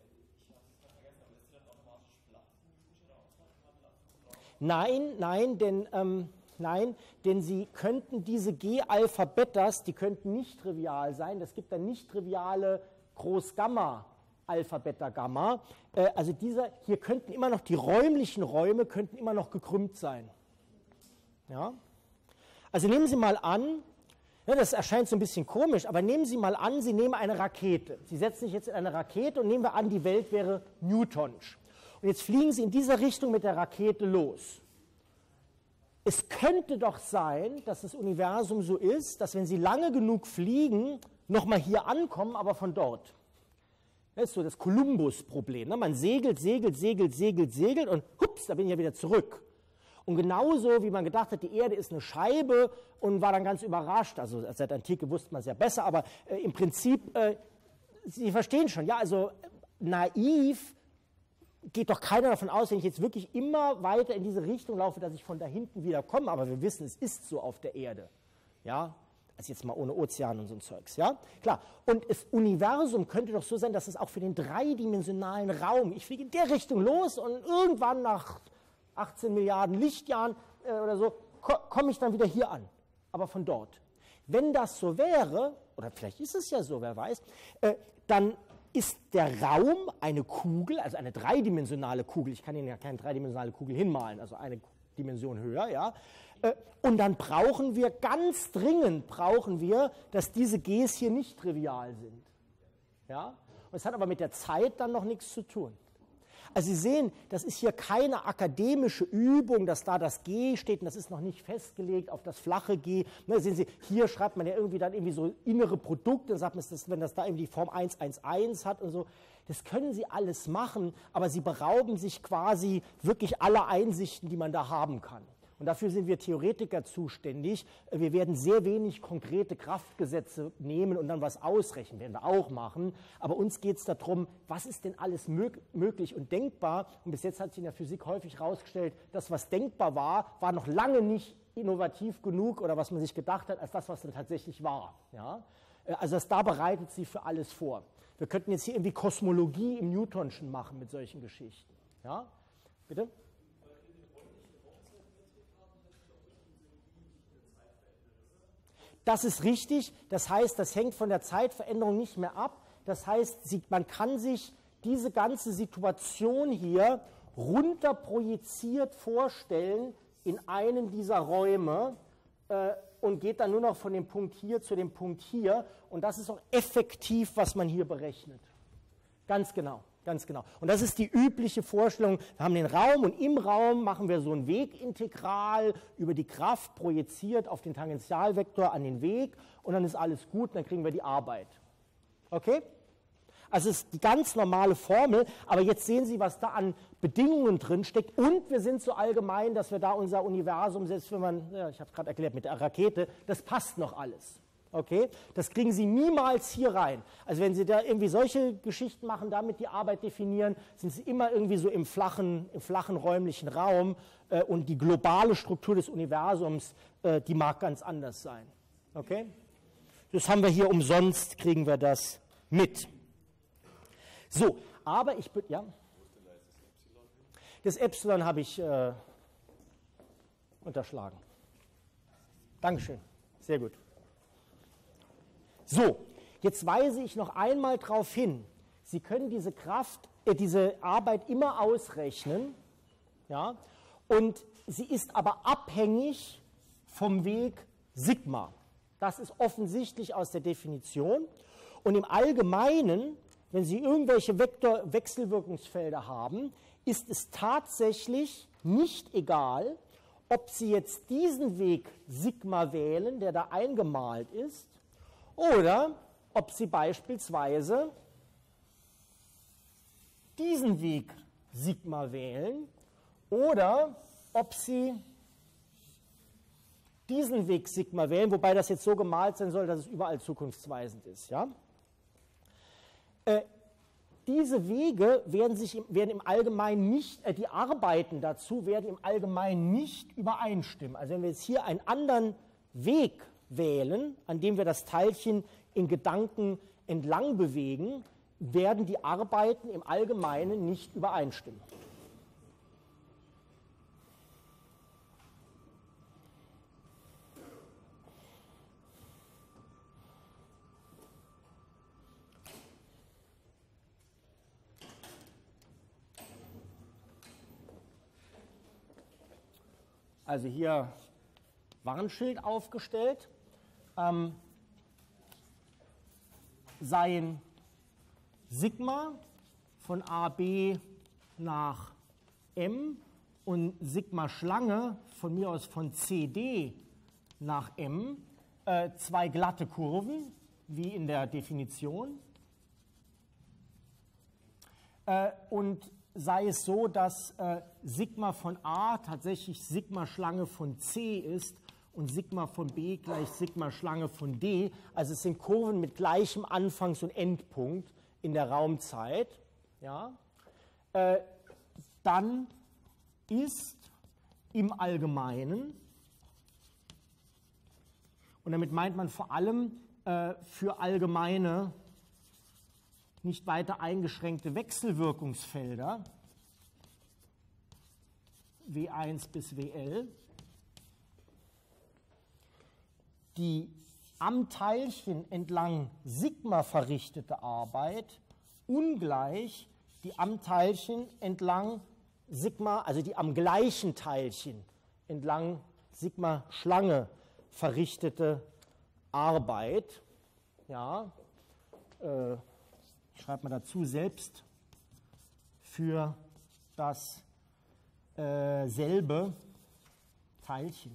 Nein, nein, denn, ähm, nein, denn Sie könnten diese G-Alpha-Betas, die könnten nicht trivial sein. Das gibt dann nicht triviale Groß-Gamma Alpha, Beta, Gamma. Äh, also dieser, hier könnten immer noch die räumlichen Räume könnten immer noch gekrümmt sein. Ja? Also nehmen Sie mal an, ja, das erscheint so ein bisschen komisch, aber nehmen Sie mal an, Sie nehmen eine Rakete. Sie setzen sich jetzt in eine Rakete und nehmen wir an, die Welt wäre Newtonsch. Und jetzt fliegen Sie in dieser Richtung mit der Rakete los. Es könnte doch sein, dass das Universum so ist, dass wenn Sie lange genug fliegen, nochmal hier ankommen, aber von dort. Das ist so das Kolumbus-Problem. Ne? Man segelt, segelt, segelt, segelt, segelt und hups, da bin ich ja wieder zurück. Und genauso, wie man gedacht hat, die Erde ist eine Scheibe und war dann ganz überrascht, also seit der Antike wusste man es ja besser, aber äh, im Prinzip, äh, Sie verstehen schon, ja, also naiv geht doch keiner davon aus, wenn ich jetzt wirklich immer weiter in diese Richtung laufe, dass ich von da hinten wieder komme, aber wir wissen, es ist so auf der Erde, ja, also jetzt mal ohne Ozean und so ein Zeugs, ja, klar. Und das Universum könnte doch so sein, dass es auch für den dreidimensionalen Raum, ich fliege in der Richtung los und irgendwann nach achtzehn Milliarden Lichtjahren äh, oder so, ko komme ich dann wieder hier an, aber von dort. Wenn das so wäre, oder vielleicht ist es ja so, wer weiß, äh, dann ist der Raum eine Kugel, also eine dreidimensionale Kugel, ich kann Ihnen ja keine dreidimensionale Kugel hinmalen, also eine Dimension höher, ja, äh, und dann brauchen wir, ganz dringend brauchen wir, dass diese Gs hier nicht trivial sind. Ja? Und es hat aber mit der Zeit dann noch nichts zu tun. Also Sie sehen, das ist hier keine akademische Übung, dass da das G steht und das ist noch nicht festgelegt auf das flache G. Ne, sehen Sie, hier schreibt man ja irgendwie dann irgendwie so innere Produkte, sagt man, wenn das da irgendwie die Form eins eins eins hat und so. Das können Sie alles machen, aber Sie berauben sich quasi wirklich aller Einsichten, die man da haben kann. Und dafür sind wir Theoretiker zuständig. Wir werden sehr wenig konkrete Kraftgesetze nehmen und dann was ausrechnen, werden wir auch machen. Aber uns geht es darum, was ist denn alles mög möglich und denkbar. Und bis jetzt hat sich in der Physik häufig herausgestellt, das, was denkbar war, war noch lange nicht innovativ genug oder was man sich gedacht hat, als das, was dann tatsächlich war. Ja? Also das da bereitet sie für alles vor. Wir könnten jetzt hier irgendwie Kosmologie im Newtonschen machen mit solchen Geschichten. Ja? Bitte? Das ist richtig, das heißt, das hängt von der Zeitveränderung nicht mehr ab. Das heißt, sie, man kann sich diese ganze Situation hier runterprojiziert vorstellen in einen dieser Räume äh, und geht dann nur noch von dem Punkt hier zu dem Punkt hier. Und das ist auch effektiv, was man hier berechnet. Ganz genau. Ganz genau. Und das ist die übliche Vorstellung. Wir haben den Raum und im Raum machen wir so ein Wegintegral über die Kraft projiziert auf den Tangentialvektor an den Weg und dann ist alles gut und dann kriegen wir die Arbeit. Okay? Also es ist die ganz normale Formel, aber jetzt sehen Sie, was da an Bedingungen drin steckt und wir sind so allgemein, dass wir da unser Universum, selbst wenn man, ja, ich habe es gerade erklärt mit der Rakete, das passt noch alles. Okay? Das kriegen Sie niemals hier rein. Also wenn Sie da irgendwie solche Geschichten machen, damit die Arbeit definieren, sind Sie immer irgendwie so im flachen, im flachen räumlichen Raum äh, und die globale Struktur des Universums, äh, die mag ganz anders sein. Okay? Das haben wir hier umsonst, kriegen wir das mit. So, aber ich würde, ja? Das Epsilon habe ich äh, unterschlagen. Dankeschön, sehr gut. So, jetzt weise ich noch einmal darauf hin, Sie können diese Kraft, äh, diese Arbeit immer ausrechnen, ja, und sie ist aber abhängig vom Weg Sigma. Das ist offensichtlich aus der Definition. Und im Allgemeinen, wenn Sie irgendwelche Vektor Wechselwirkungsfelder haben, ist es tatsächlich nicht egal, ob Sie jetzt diesen Weg Sigma wählen, der da eingemalt ist, oder ob Sie beispielsweise diesen Weg Sigma wählen oder ob Sie diesen Weg Sigma wählen, wobei das jetzt so gemalt sein soll, dass es überall zukunftsweisend ist. Ja? Äh, diese Wege werden, sich, werden im Allgemeinen nicht, äh, die Arbeiten dazu werden im Allgemeinen nicht übereinstimmen. Also wenn wir jetzt hier einen anderen Weg wählen, an dem wir das Teilchen in Gedanken entlang bewegen, werden die Arbeiten im Allgemeinen nicht übereinstimmen. also hier Warnschild aufgestellt, ähm, sein Sigma von A B nach M und Sigma Schlange von mir aus von C D nach M, äh, zwei glatte Kurven, wie in der Definition. Äh, und sei es so, dass äh, Sigma von A tatsächlich Sigma Schlange von C ist und Sigma von B gleich Sigma Schlange von D. Also es sind Kurven mit gleichem Anfangs- und Endpunkt in der Raumzeit. Ja? Äh, dann ist im Allgemeinen, und damit meint man vor allem äh, für allgemeine, nicht weiter eingeschränkte Wechselwirkungsfelder, W eins bis W L, die am Teilchen entlang Sigma verrichtete Arbeit ungleich die am Teilchen entlang Sigma, also die am gleichen Teilchen entlang Sigma Schlange verrichtete Arbeit, ja, äh, ich schreibe mal dazu, selbst für das äh, selbe Teilchen.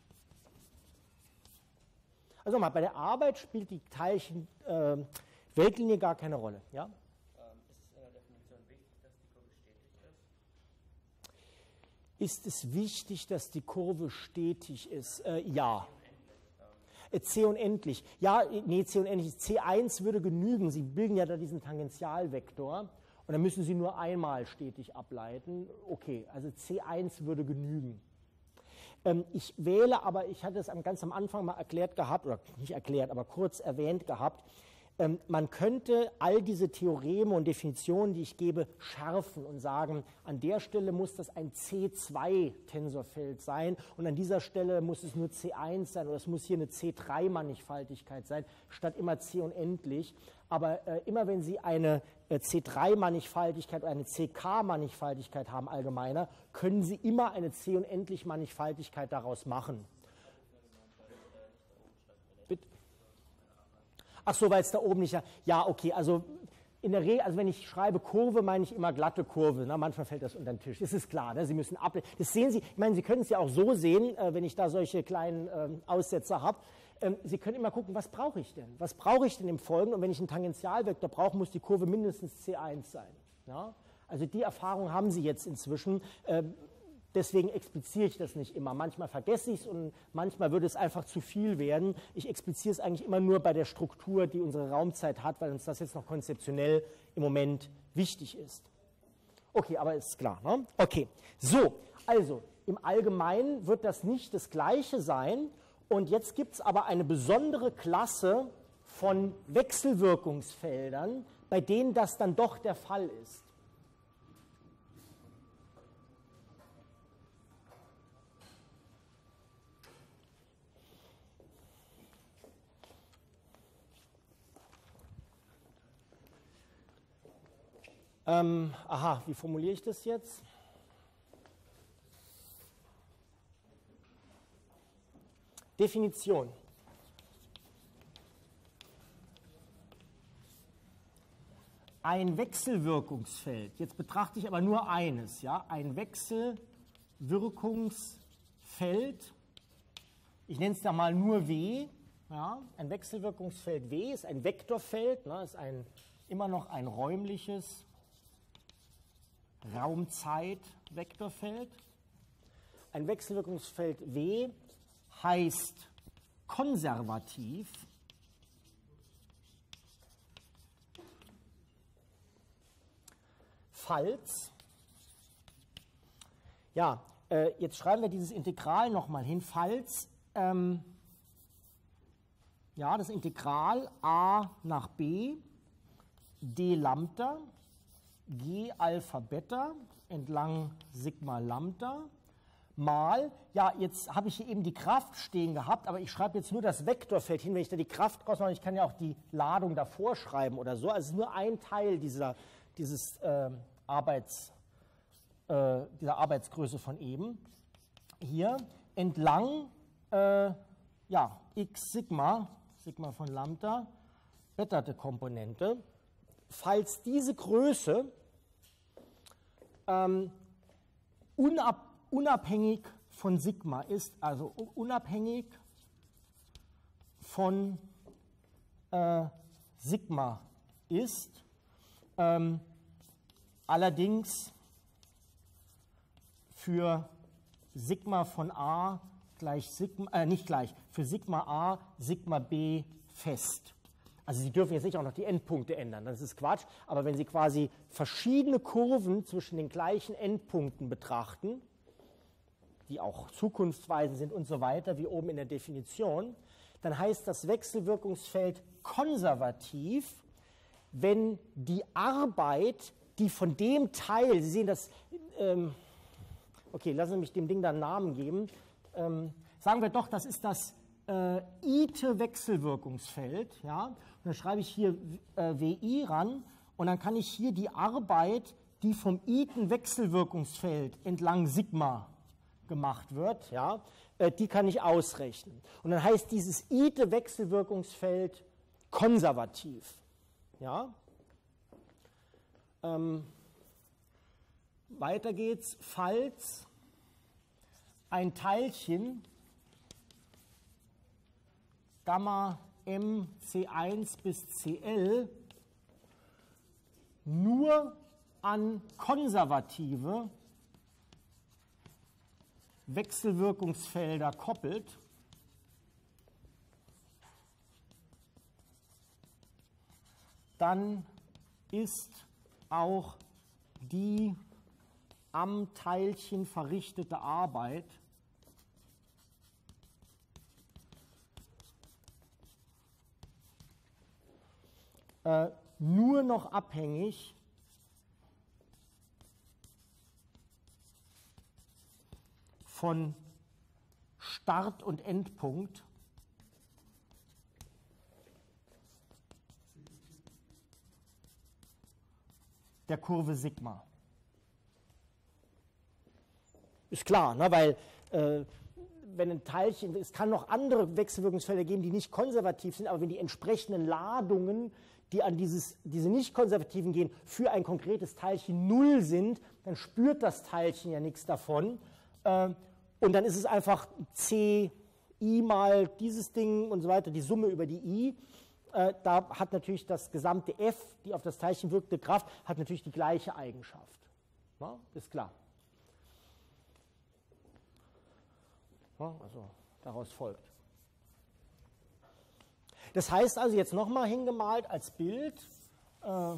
Also mal, bei der Arbeit spielt die Teilchen-Weltlinie äh, gar keine Rolle. Ja? Ähm, ist es in der Definition wichtig, dass die Kurve stetig ist? Ist es wichtig, dass die Kurve stetig ist? Äh, ja. C unendlich. Ja, nee, C unendlich. C eins würde genügen. Sie bilden ja da diesen Tangentialvektor und dann müssen Sie nur einmal stetig ableiten. Okay, also C eins würde genügen. Ähm, ich wähle aber, ich hatte es ganz am Anfang mal erklärt gehabt, oder nicht erklärt, aber kurz erwähnt gehabt, ähm, man könnte all diese Theoreme und Definitionen, die ich gebe, schärfen und sagen, an der Stelle muss das ein C zwei Tensorfeld sein und an dieser Stelle muss es nur C eins sein oder es muss hier eine C drei Mannigfaltigkeit sein, statt immer C unendlich. Aber äh, immer wenn Sie eine äh, C drei Mannigfaltigkeit oder eine C K Mannigfaltigkeit haben allgemeiner, können Sie immer eine C unendlich Mannigfaltigkeit daraus machen. Bitte? Ach so, weil es da oben nicht... Ja, okay, also in der Regel, also wenn ich schreibe Kurve, meine ich immer glatte Kurve. Ne? Manchmal fällt das unter den Tisch. Das ist klar, ne? Sie müssen ab... Das sehen Sie, ich meine, Sie können es ja auch so sehen, äh, wenn ich da solche kleinen ähm, Aussetzer habe. Ähm, Sie können immer gucken, was brauche ich denn? Was brauche ich denn im Folgenden? Und wenn ich einen Tangentialvektor brauche, muss die Kurve mindestens C eins sein. Ja? Also die Erfahrung haben Sie jetzt inzwischen. Ähm, Deswegen expliziere ich das nicht immer. Manchmal vergesse ich es und manchmal würde es einfach zu viel werden. Ich expliziere es eigentlich immer nur bei der Struktur, die unsere Raumzeit hat, weil uns das jetzt noch konzeptionell im Moment wichtig ist. Okay, aber ist klar, ne? Okay, so, also im Allgemeinen wird das nicht das Gleiche sein. Und jetzt gibt es aber eine besondere Klasse von Wechselwirkungsfeldern, bei denen das dann doch der Fall ist. Ähm, aha, wie formuliere ich das jetzt? Definition. Ein Wechselwirkungsfeld, jetzt betrachte ich aber nur eines, ja, ein Wechselwirkungsfeld, ich nenne es da mal nur W, ja, ein Wechselwirkungsfeld W ist ein Vektorfeld, ne, ist ein, immer noch ein räumliches Raumzeit-Vektorfeld. Ein Wechselwirkungsfeld W heißt konservativ, falls, ja, äh, jetzt schreiben wir dieses Integral nochmal hin, falls, ähm, ja, das Integral a nach b, d Lambda, g Alpha Beta entlang Sigma Lambda mal, ja, jetzt habe ich hier eben die Kraft stehen gehabt, aber ich schreibe jetzt nur das Vektorfeld hin, wenn ich da die Kraft rausmache, ich kann ja auch die Ladung davor schreiben oder so, also es ist nur ein Teil dieser, dieses, äh, Arbeits, äh, dieser Arbeitsgröße von eben. Hier, entlang äh, ja, x Sigma, Sigma von Lambda, betterte Komponente, falls diese Größe ähm, unab unabhängig von Sigma ist, also unabhängig von äh, Sigma ist, ähm, allerdings für Sigma von A gleich Sigma, äh, nicht gleich, für Sigma A, Sigma B fest. Also Sie dürfen jetzt nicht auch noch die Endpunkte ändern, das ist Quatsch, aber wenn Sie quasi verschiedene Kurven zwischen den gleichen Endpunkten betrachten, die auch zukunftsweisend sind und so weiter, wie oben in der Definition, dann heißt das Wechselwirkungsfeld konservativ, wenn die Arbeit, die von dem Teil, Sie sehen das, ähm, okay, lassen Sie mich dem Ding da einen Namen geben, ähm, sagen wir doch, das ist das äh, Ite-Wechselwirkungsfeld, ja, und dann schreibe ich hier äh, W I ran und dann kann ich hier die Arbeit, die vom Iten-Wechselwirkungsfeld entlang Sigma gemacht wird, ja, äh, die kann ich ausrechnen. Und dann heißt dieses Ite-Wechselwirkungsfeld konservativ. Ja. Ähm, weiter geht's, falls ein Teilchen Gamma M C eins bis C L nur an konservative Wechselwirkungsfelder koppelt, dann ist auch die am Teilchen verrichtete Arbeit äh, nur noch abhängig von Start- und Endpunkt der Kurve Sigma. Ist klar, ne? Weil äh, wenn ein Teilchen, es kann noch andere Wechselwirkungsfelder geben, die nicht konservativ sind, aber wenn die entsprechenden Ladungen, die an dieses, diese nicht konservativen gehen, für ein konkretes Teilchen null sind, dann spürt das Teilchen ja nichts davon. Äh, und dann ist es einfach C I mal dieses Ding und so weiter, die Summe über die I. Äh, da hat natürlich das gesamte F, die auf das Teilchen wirkende Kraft, hat natürlich die gleiche Eigenschaft. Na, ist klar. Ja, also daraus folgt. Das heißt also jetzt nochmal hingemalt als Bild, äh,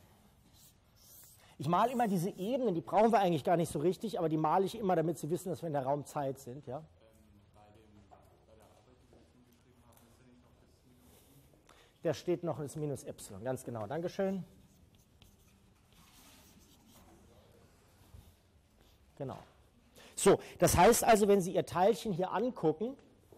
ich male immer diese Ebenen, die brauchen wir eigentlich gar nicht so richtig, aber die male ich immer, damit Sie wissen, dass wir in der Raumzeit sind. Ja? Der steht noch das Minus Epsilon, ganz genau, Dankeschön. Genau. So, das heißt also, wenn Sie Ihr Teilchen hier angucken,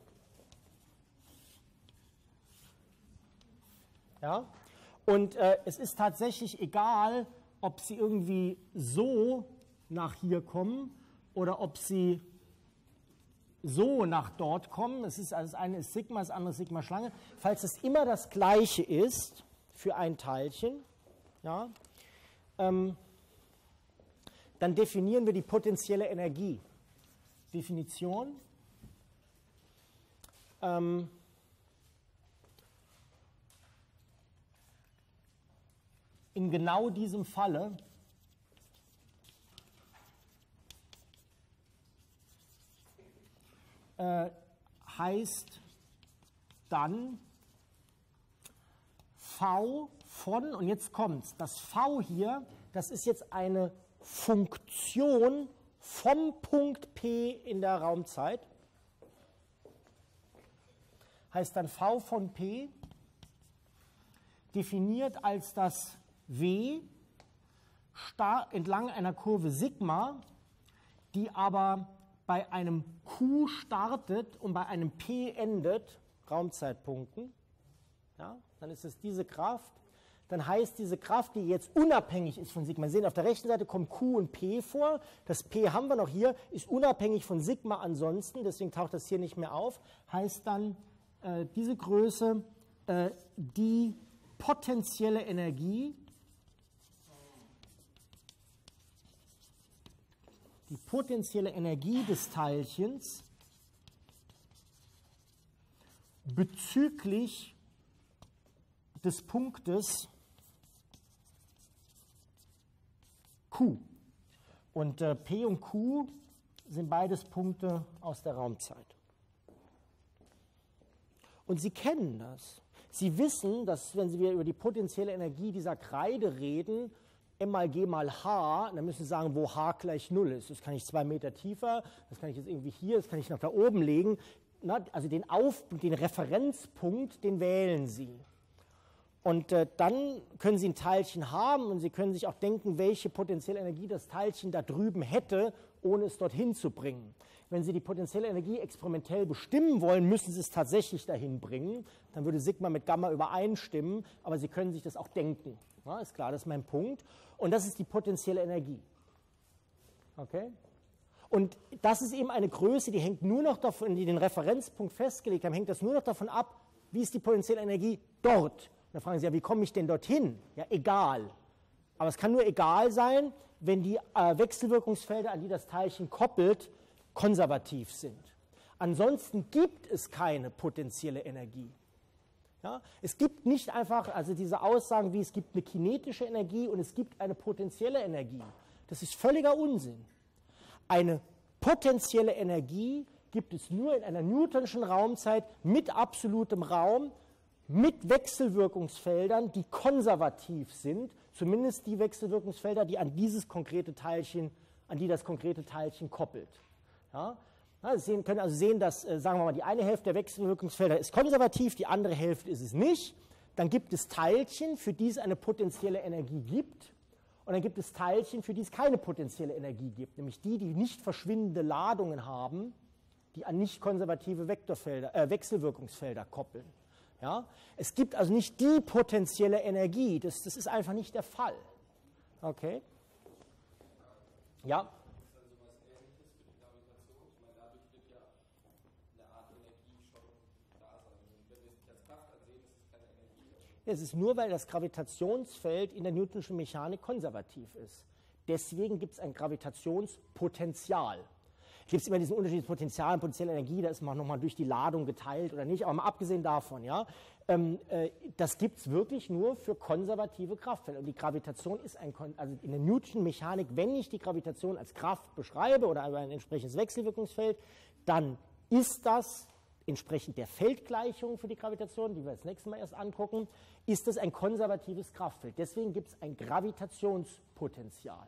ja, und äh, es ist tatsächlich egal, ob Sie irgendwie so nach hier kommen oder ob Sie so nach dort kommen. Es ist, also das eine ist Sigma, das andere ist Sigma-Schlange. Falls es immer das Gleiche ist für ein Teilchen, ja, ähm, dann definieren wir die potenzielle Energie. Definition. Ähm, in genau diesem Falle äh, heißt dann V von, und jetzt kommt's, das V hier, das ist jetzt eine Funktion vom Punkt P in der Raumzeit, heißt dann V von P, definiert als das W entlang einer Kurve Sigma, die aber bei einem Q startet und bei einem P endet, Raumzeitpunkten. Ja, dann ist es diese Kraft. dann heißt diese Kraft, die jetzt unabhängig ist von Sigma, Sie sehen, auf der rechten Seite kommen Q und P vor, das P haben wir noch hier, ist unabhängig von Sigma ansonsten, deswegen taucht das hier nicht mehr auf, heißt dann äh, diese Größe, äh, die potenzielle Energie, die potenzielle Energie des Teilchens bezüglich des Punktes Q. Und äh, P und Q sind beides Punkte aus der Raumzeit. Und Sie kennen das. Sie wissen, dass, wenn Sie über die potenzielle Energie dieser Kreide reden, M mal G mal H, dann müssen Sie sagen, wo H gleich null ist. Das kann ich zwei Meter tiefer, das kann ich jetzt irgendwie hier, das kann ich nach da oben legen. Na, also den, Auf, den Referenzpunkt, den wählen Sie. Und äh, dann können Sie ein Teilchen haben und Sie können sich auch denken, welche potenzielle Energie das Teilchen da drüben hätte, ohne es dorthin zu bringen. Wenn Sie die potenzielle Energie experimentell bestimmen wollen, müssen Sie es tatsächlich dahin bringen. Dann würde Sigma mit Gamma übereinstimmen, aber Sie können sich das auch denken. Ja, ist klar, das ist mein Punkt. Und das ist die potenzielle Energie. Okay? Und das ist eben eine Größe, die hängt nur noch davon, die den Referenzpunkt festgelegt haben, hängt das nur noch davon ab, wie ist die potenzielle Energie dort. Dann fragen Sie ja, wie komme ich denn dorthin? Ja, egal. Aber es kann nur egal sein, wenn die äh, Wechselwirkungsfelder, an die das Teilchen koppelt, konservativ sind. Ansonsten gibt es keine potenzielle Energie. Ja? Es gibt nicht einfach, also diese Aussagen wie es gibt eine kinetische Energie und es gibt eine potenzielle Energie. Das ist völliger Unsinn. Eine potenzielle Energie gibt es nur in einer Newtonschen Raumzeit mit absolutem Raum, mit Wechselwirkungsfeldern, die konservativ sind, zumindest die Wechselwirkungsfelder, die an dieses konkrete Teilchen, an die das konkrete Teilchen koppelt. Ja? Ja, Sie können also sehen, dass, äh, sagen wir mal, die eine Hälfte der Wechselwirkungsfelder ist konservativ, die andere Hälfte ist es nicht. Dann gibt es Teilchen, für die es eine potenzielle Energie gibt. Und dann gibt es Teilchen, für die es keine potenzielle Energie gibt, nämlich die, die nicht verschwindende Ladungen haben, die an nicht konservative Vektorfelder, äh, Wechselwirkungsfelder koppeln. Ja? Es gibt also nicht die potenzielle Energie, das, das ist einfach nicht der Fall. Okay? Ja? Es ist nur, weil das Gravitationsfeld in der Newtonschen Mechanik konservativ ist. Deswegen gibt es ein Gravitationspotenzial. Gibt es immer diesen Unterschied zwischen Potential und potenzieller Energie, da ist man nochmal durch die Ladung geteilt oder nicht, aber mal abgesehen davon, ja, ähm, äh, das gibt es wirklich nur für konservative Kraftfelder. Und die Gravitation ist ein, also in der Newtonschen Mechanik, wenn ich die Gravitation als Kraft beschreibe oder ein entsprechendes Wechselwirkungsfeld, dann ist das entsprechend der Feldgleichung für die Gravitation, die wir das nächste Mal erst angucken, ist es ein konservatives Kraftfeld. Deswegen gibt es ein Gravitationspotenzial.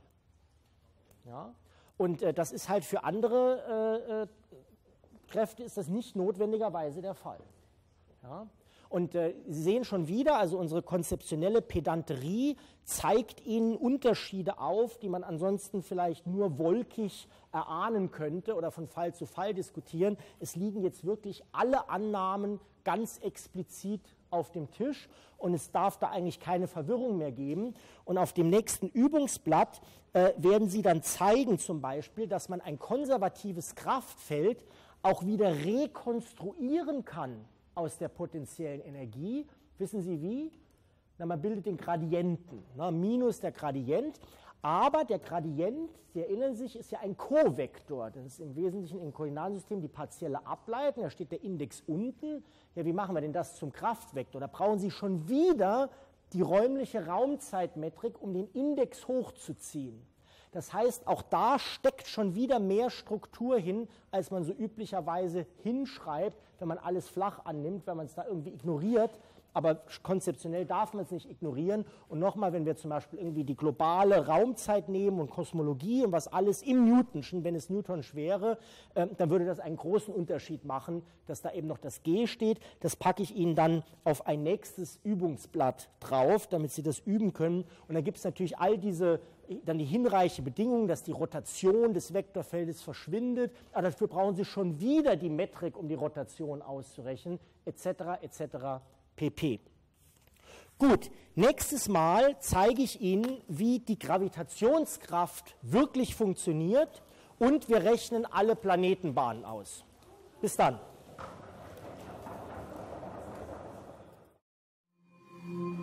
Ja? Und äh, das ist halt für andere äh, äh, Kräfte ist das nicht notwendigerweise der Fall. Ja? Und äh, Sie sehen schon wieder, also unsere konzeptionelle Pedanterie zeigt Ihnen Unterschiede auf, die man ansonsten vielleicht nur wolkig erahnen könnte oder von Fall zu Fall diskutieren. Es liegen jetzt wirklich alle Annahmen ganz explizit auf dem Tisch und es darf da eigentlich keine Verwirrung mehr geben. Und auf dem nächsten Übungsblatt äh, werden Sie dann zeigen zum Beispiel, dass man ein konservatives Kraftfeld auch wieder rekonstruieren kann aus der potenziellen Energie. Wissen Sie wie? Na, man bildet den Gradienten, na, minus der Gradient. Aber der Gradient, Sie erinnern sich, ist ja ein Kovektor. Das ist im Wesentlichen im Koordinatensystem die partielle Ableitung. Da steht der Index unten. Ja, wie machen wir denn das zum Kraftvektor? Da brauchen Sie schon wieder die räumliche Raumzeitmetrik, um den Index hochzuziehen. Das heißt, auch da steckt schon wieder mehr Struktur hin, als man so üblicherweise hinschreibt, wenn man alles flach annimmt, wenn man es da irgendwie ignoriert. Aber konzeptionell darf man es nicht ignorieren. Und nochmal, wenn wir zum Beispiel irgendwie die globale Raumzeit nehmen und Kosmologie und was alles im Newtonschen, wenn es Newtonsch wäre, äh, dann würde das einen großen Unterschied machen, dass da eben noch das G steht. Das packe ich Ihnen dann auf ein nächstes Übungsblatt drauf, damit Sie das üben können. Und dann gibt es natürlich all diese, dann die hinreichende Bedingung, dass die Rotation des Vektorfeldes verschwindet. Aber dafür brauchen Sie schon wieder die Metrik, um die Rotation auszurechnen, et cetera et cetera pp. Gut, nächstes Mal zeige ich Ihnen, wie die Gravitationskraft wirklich funktioniert und wir rechnen alle Planetenbahnen aus. Bis dann.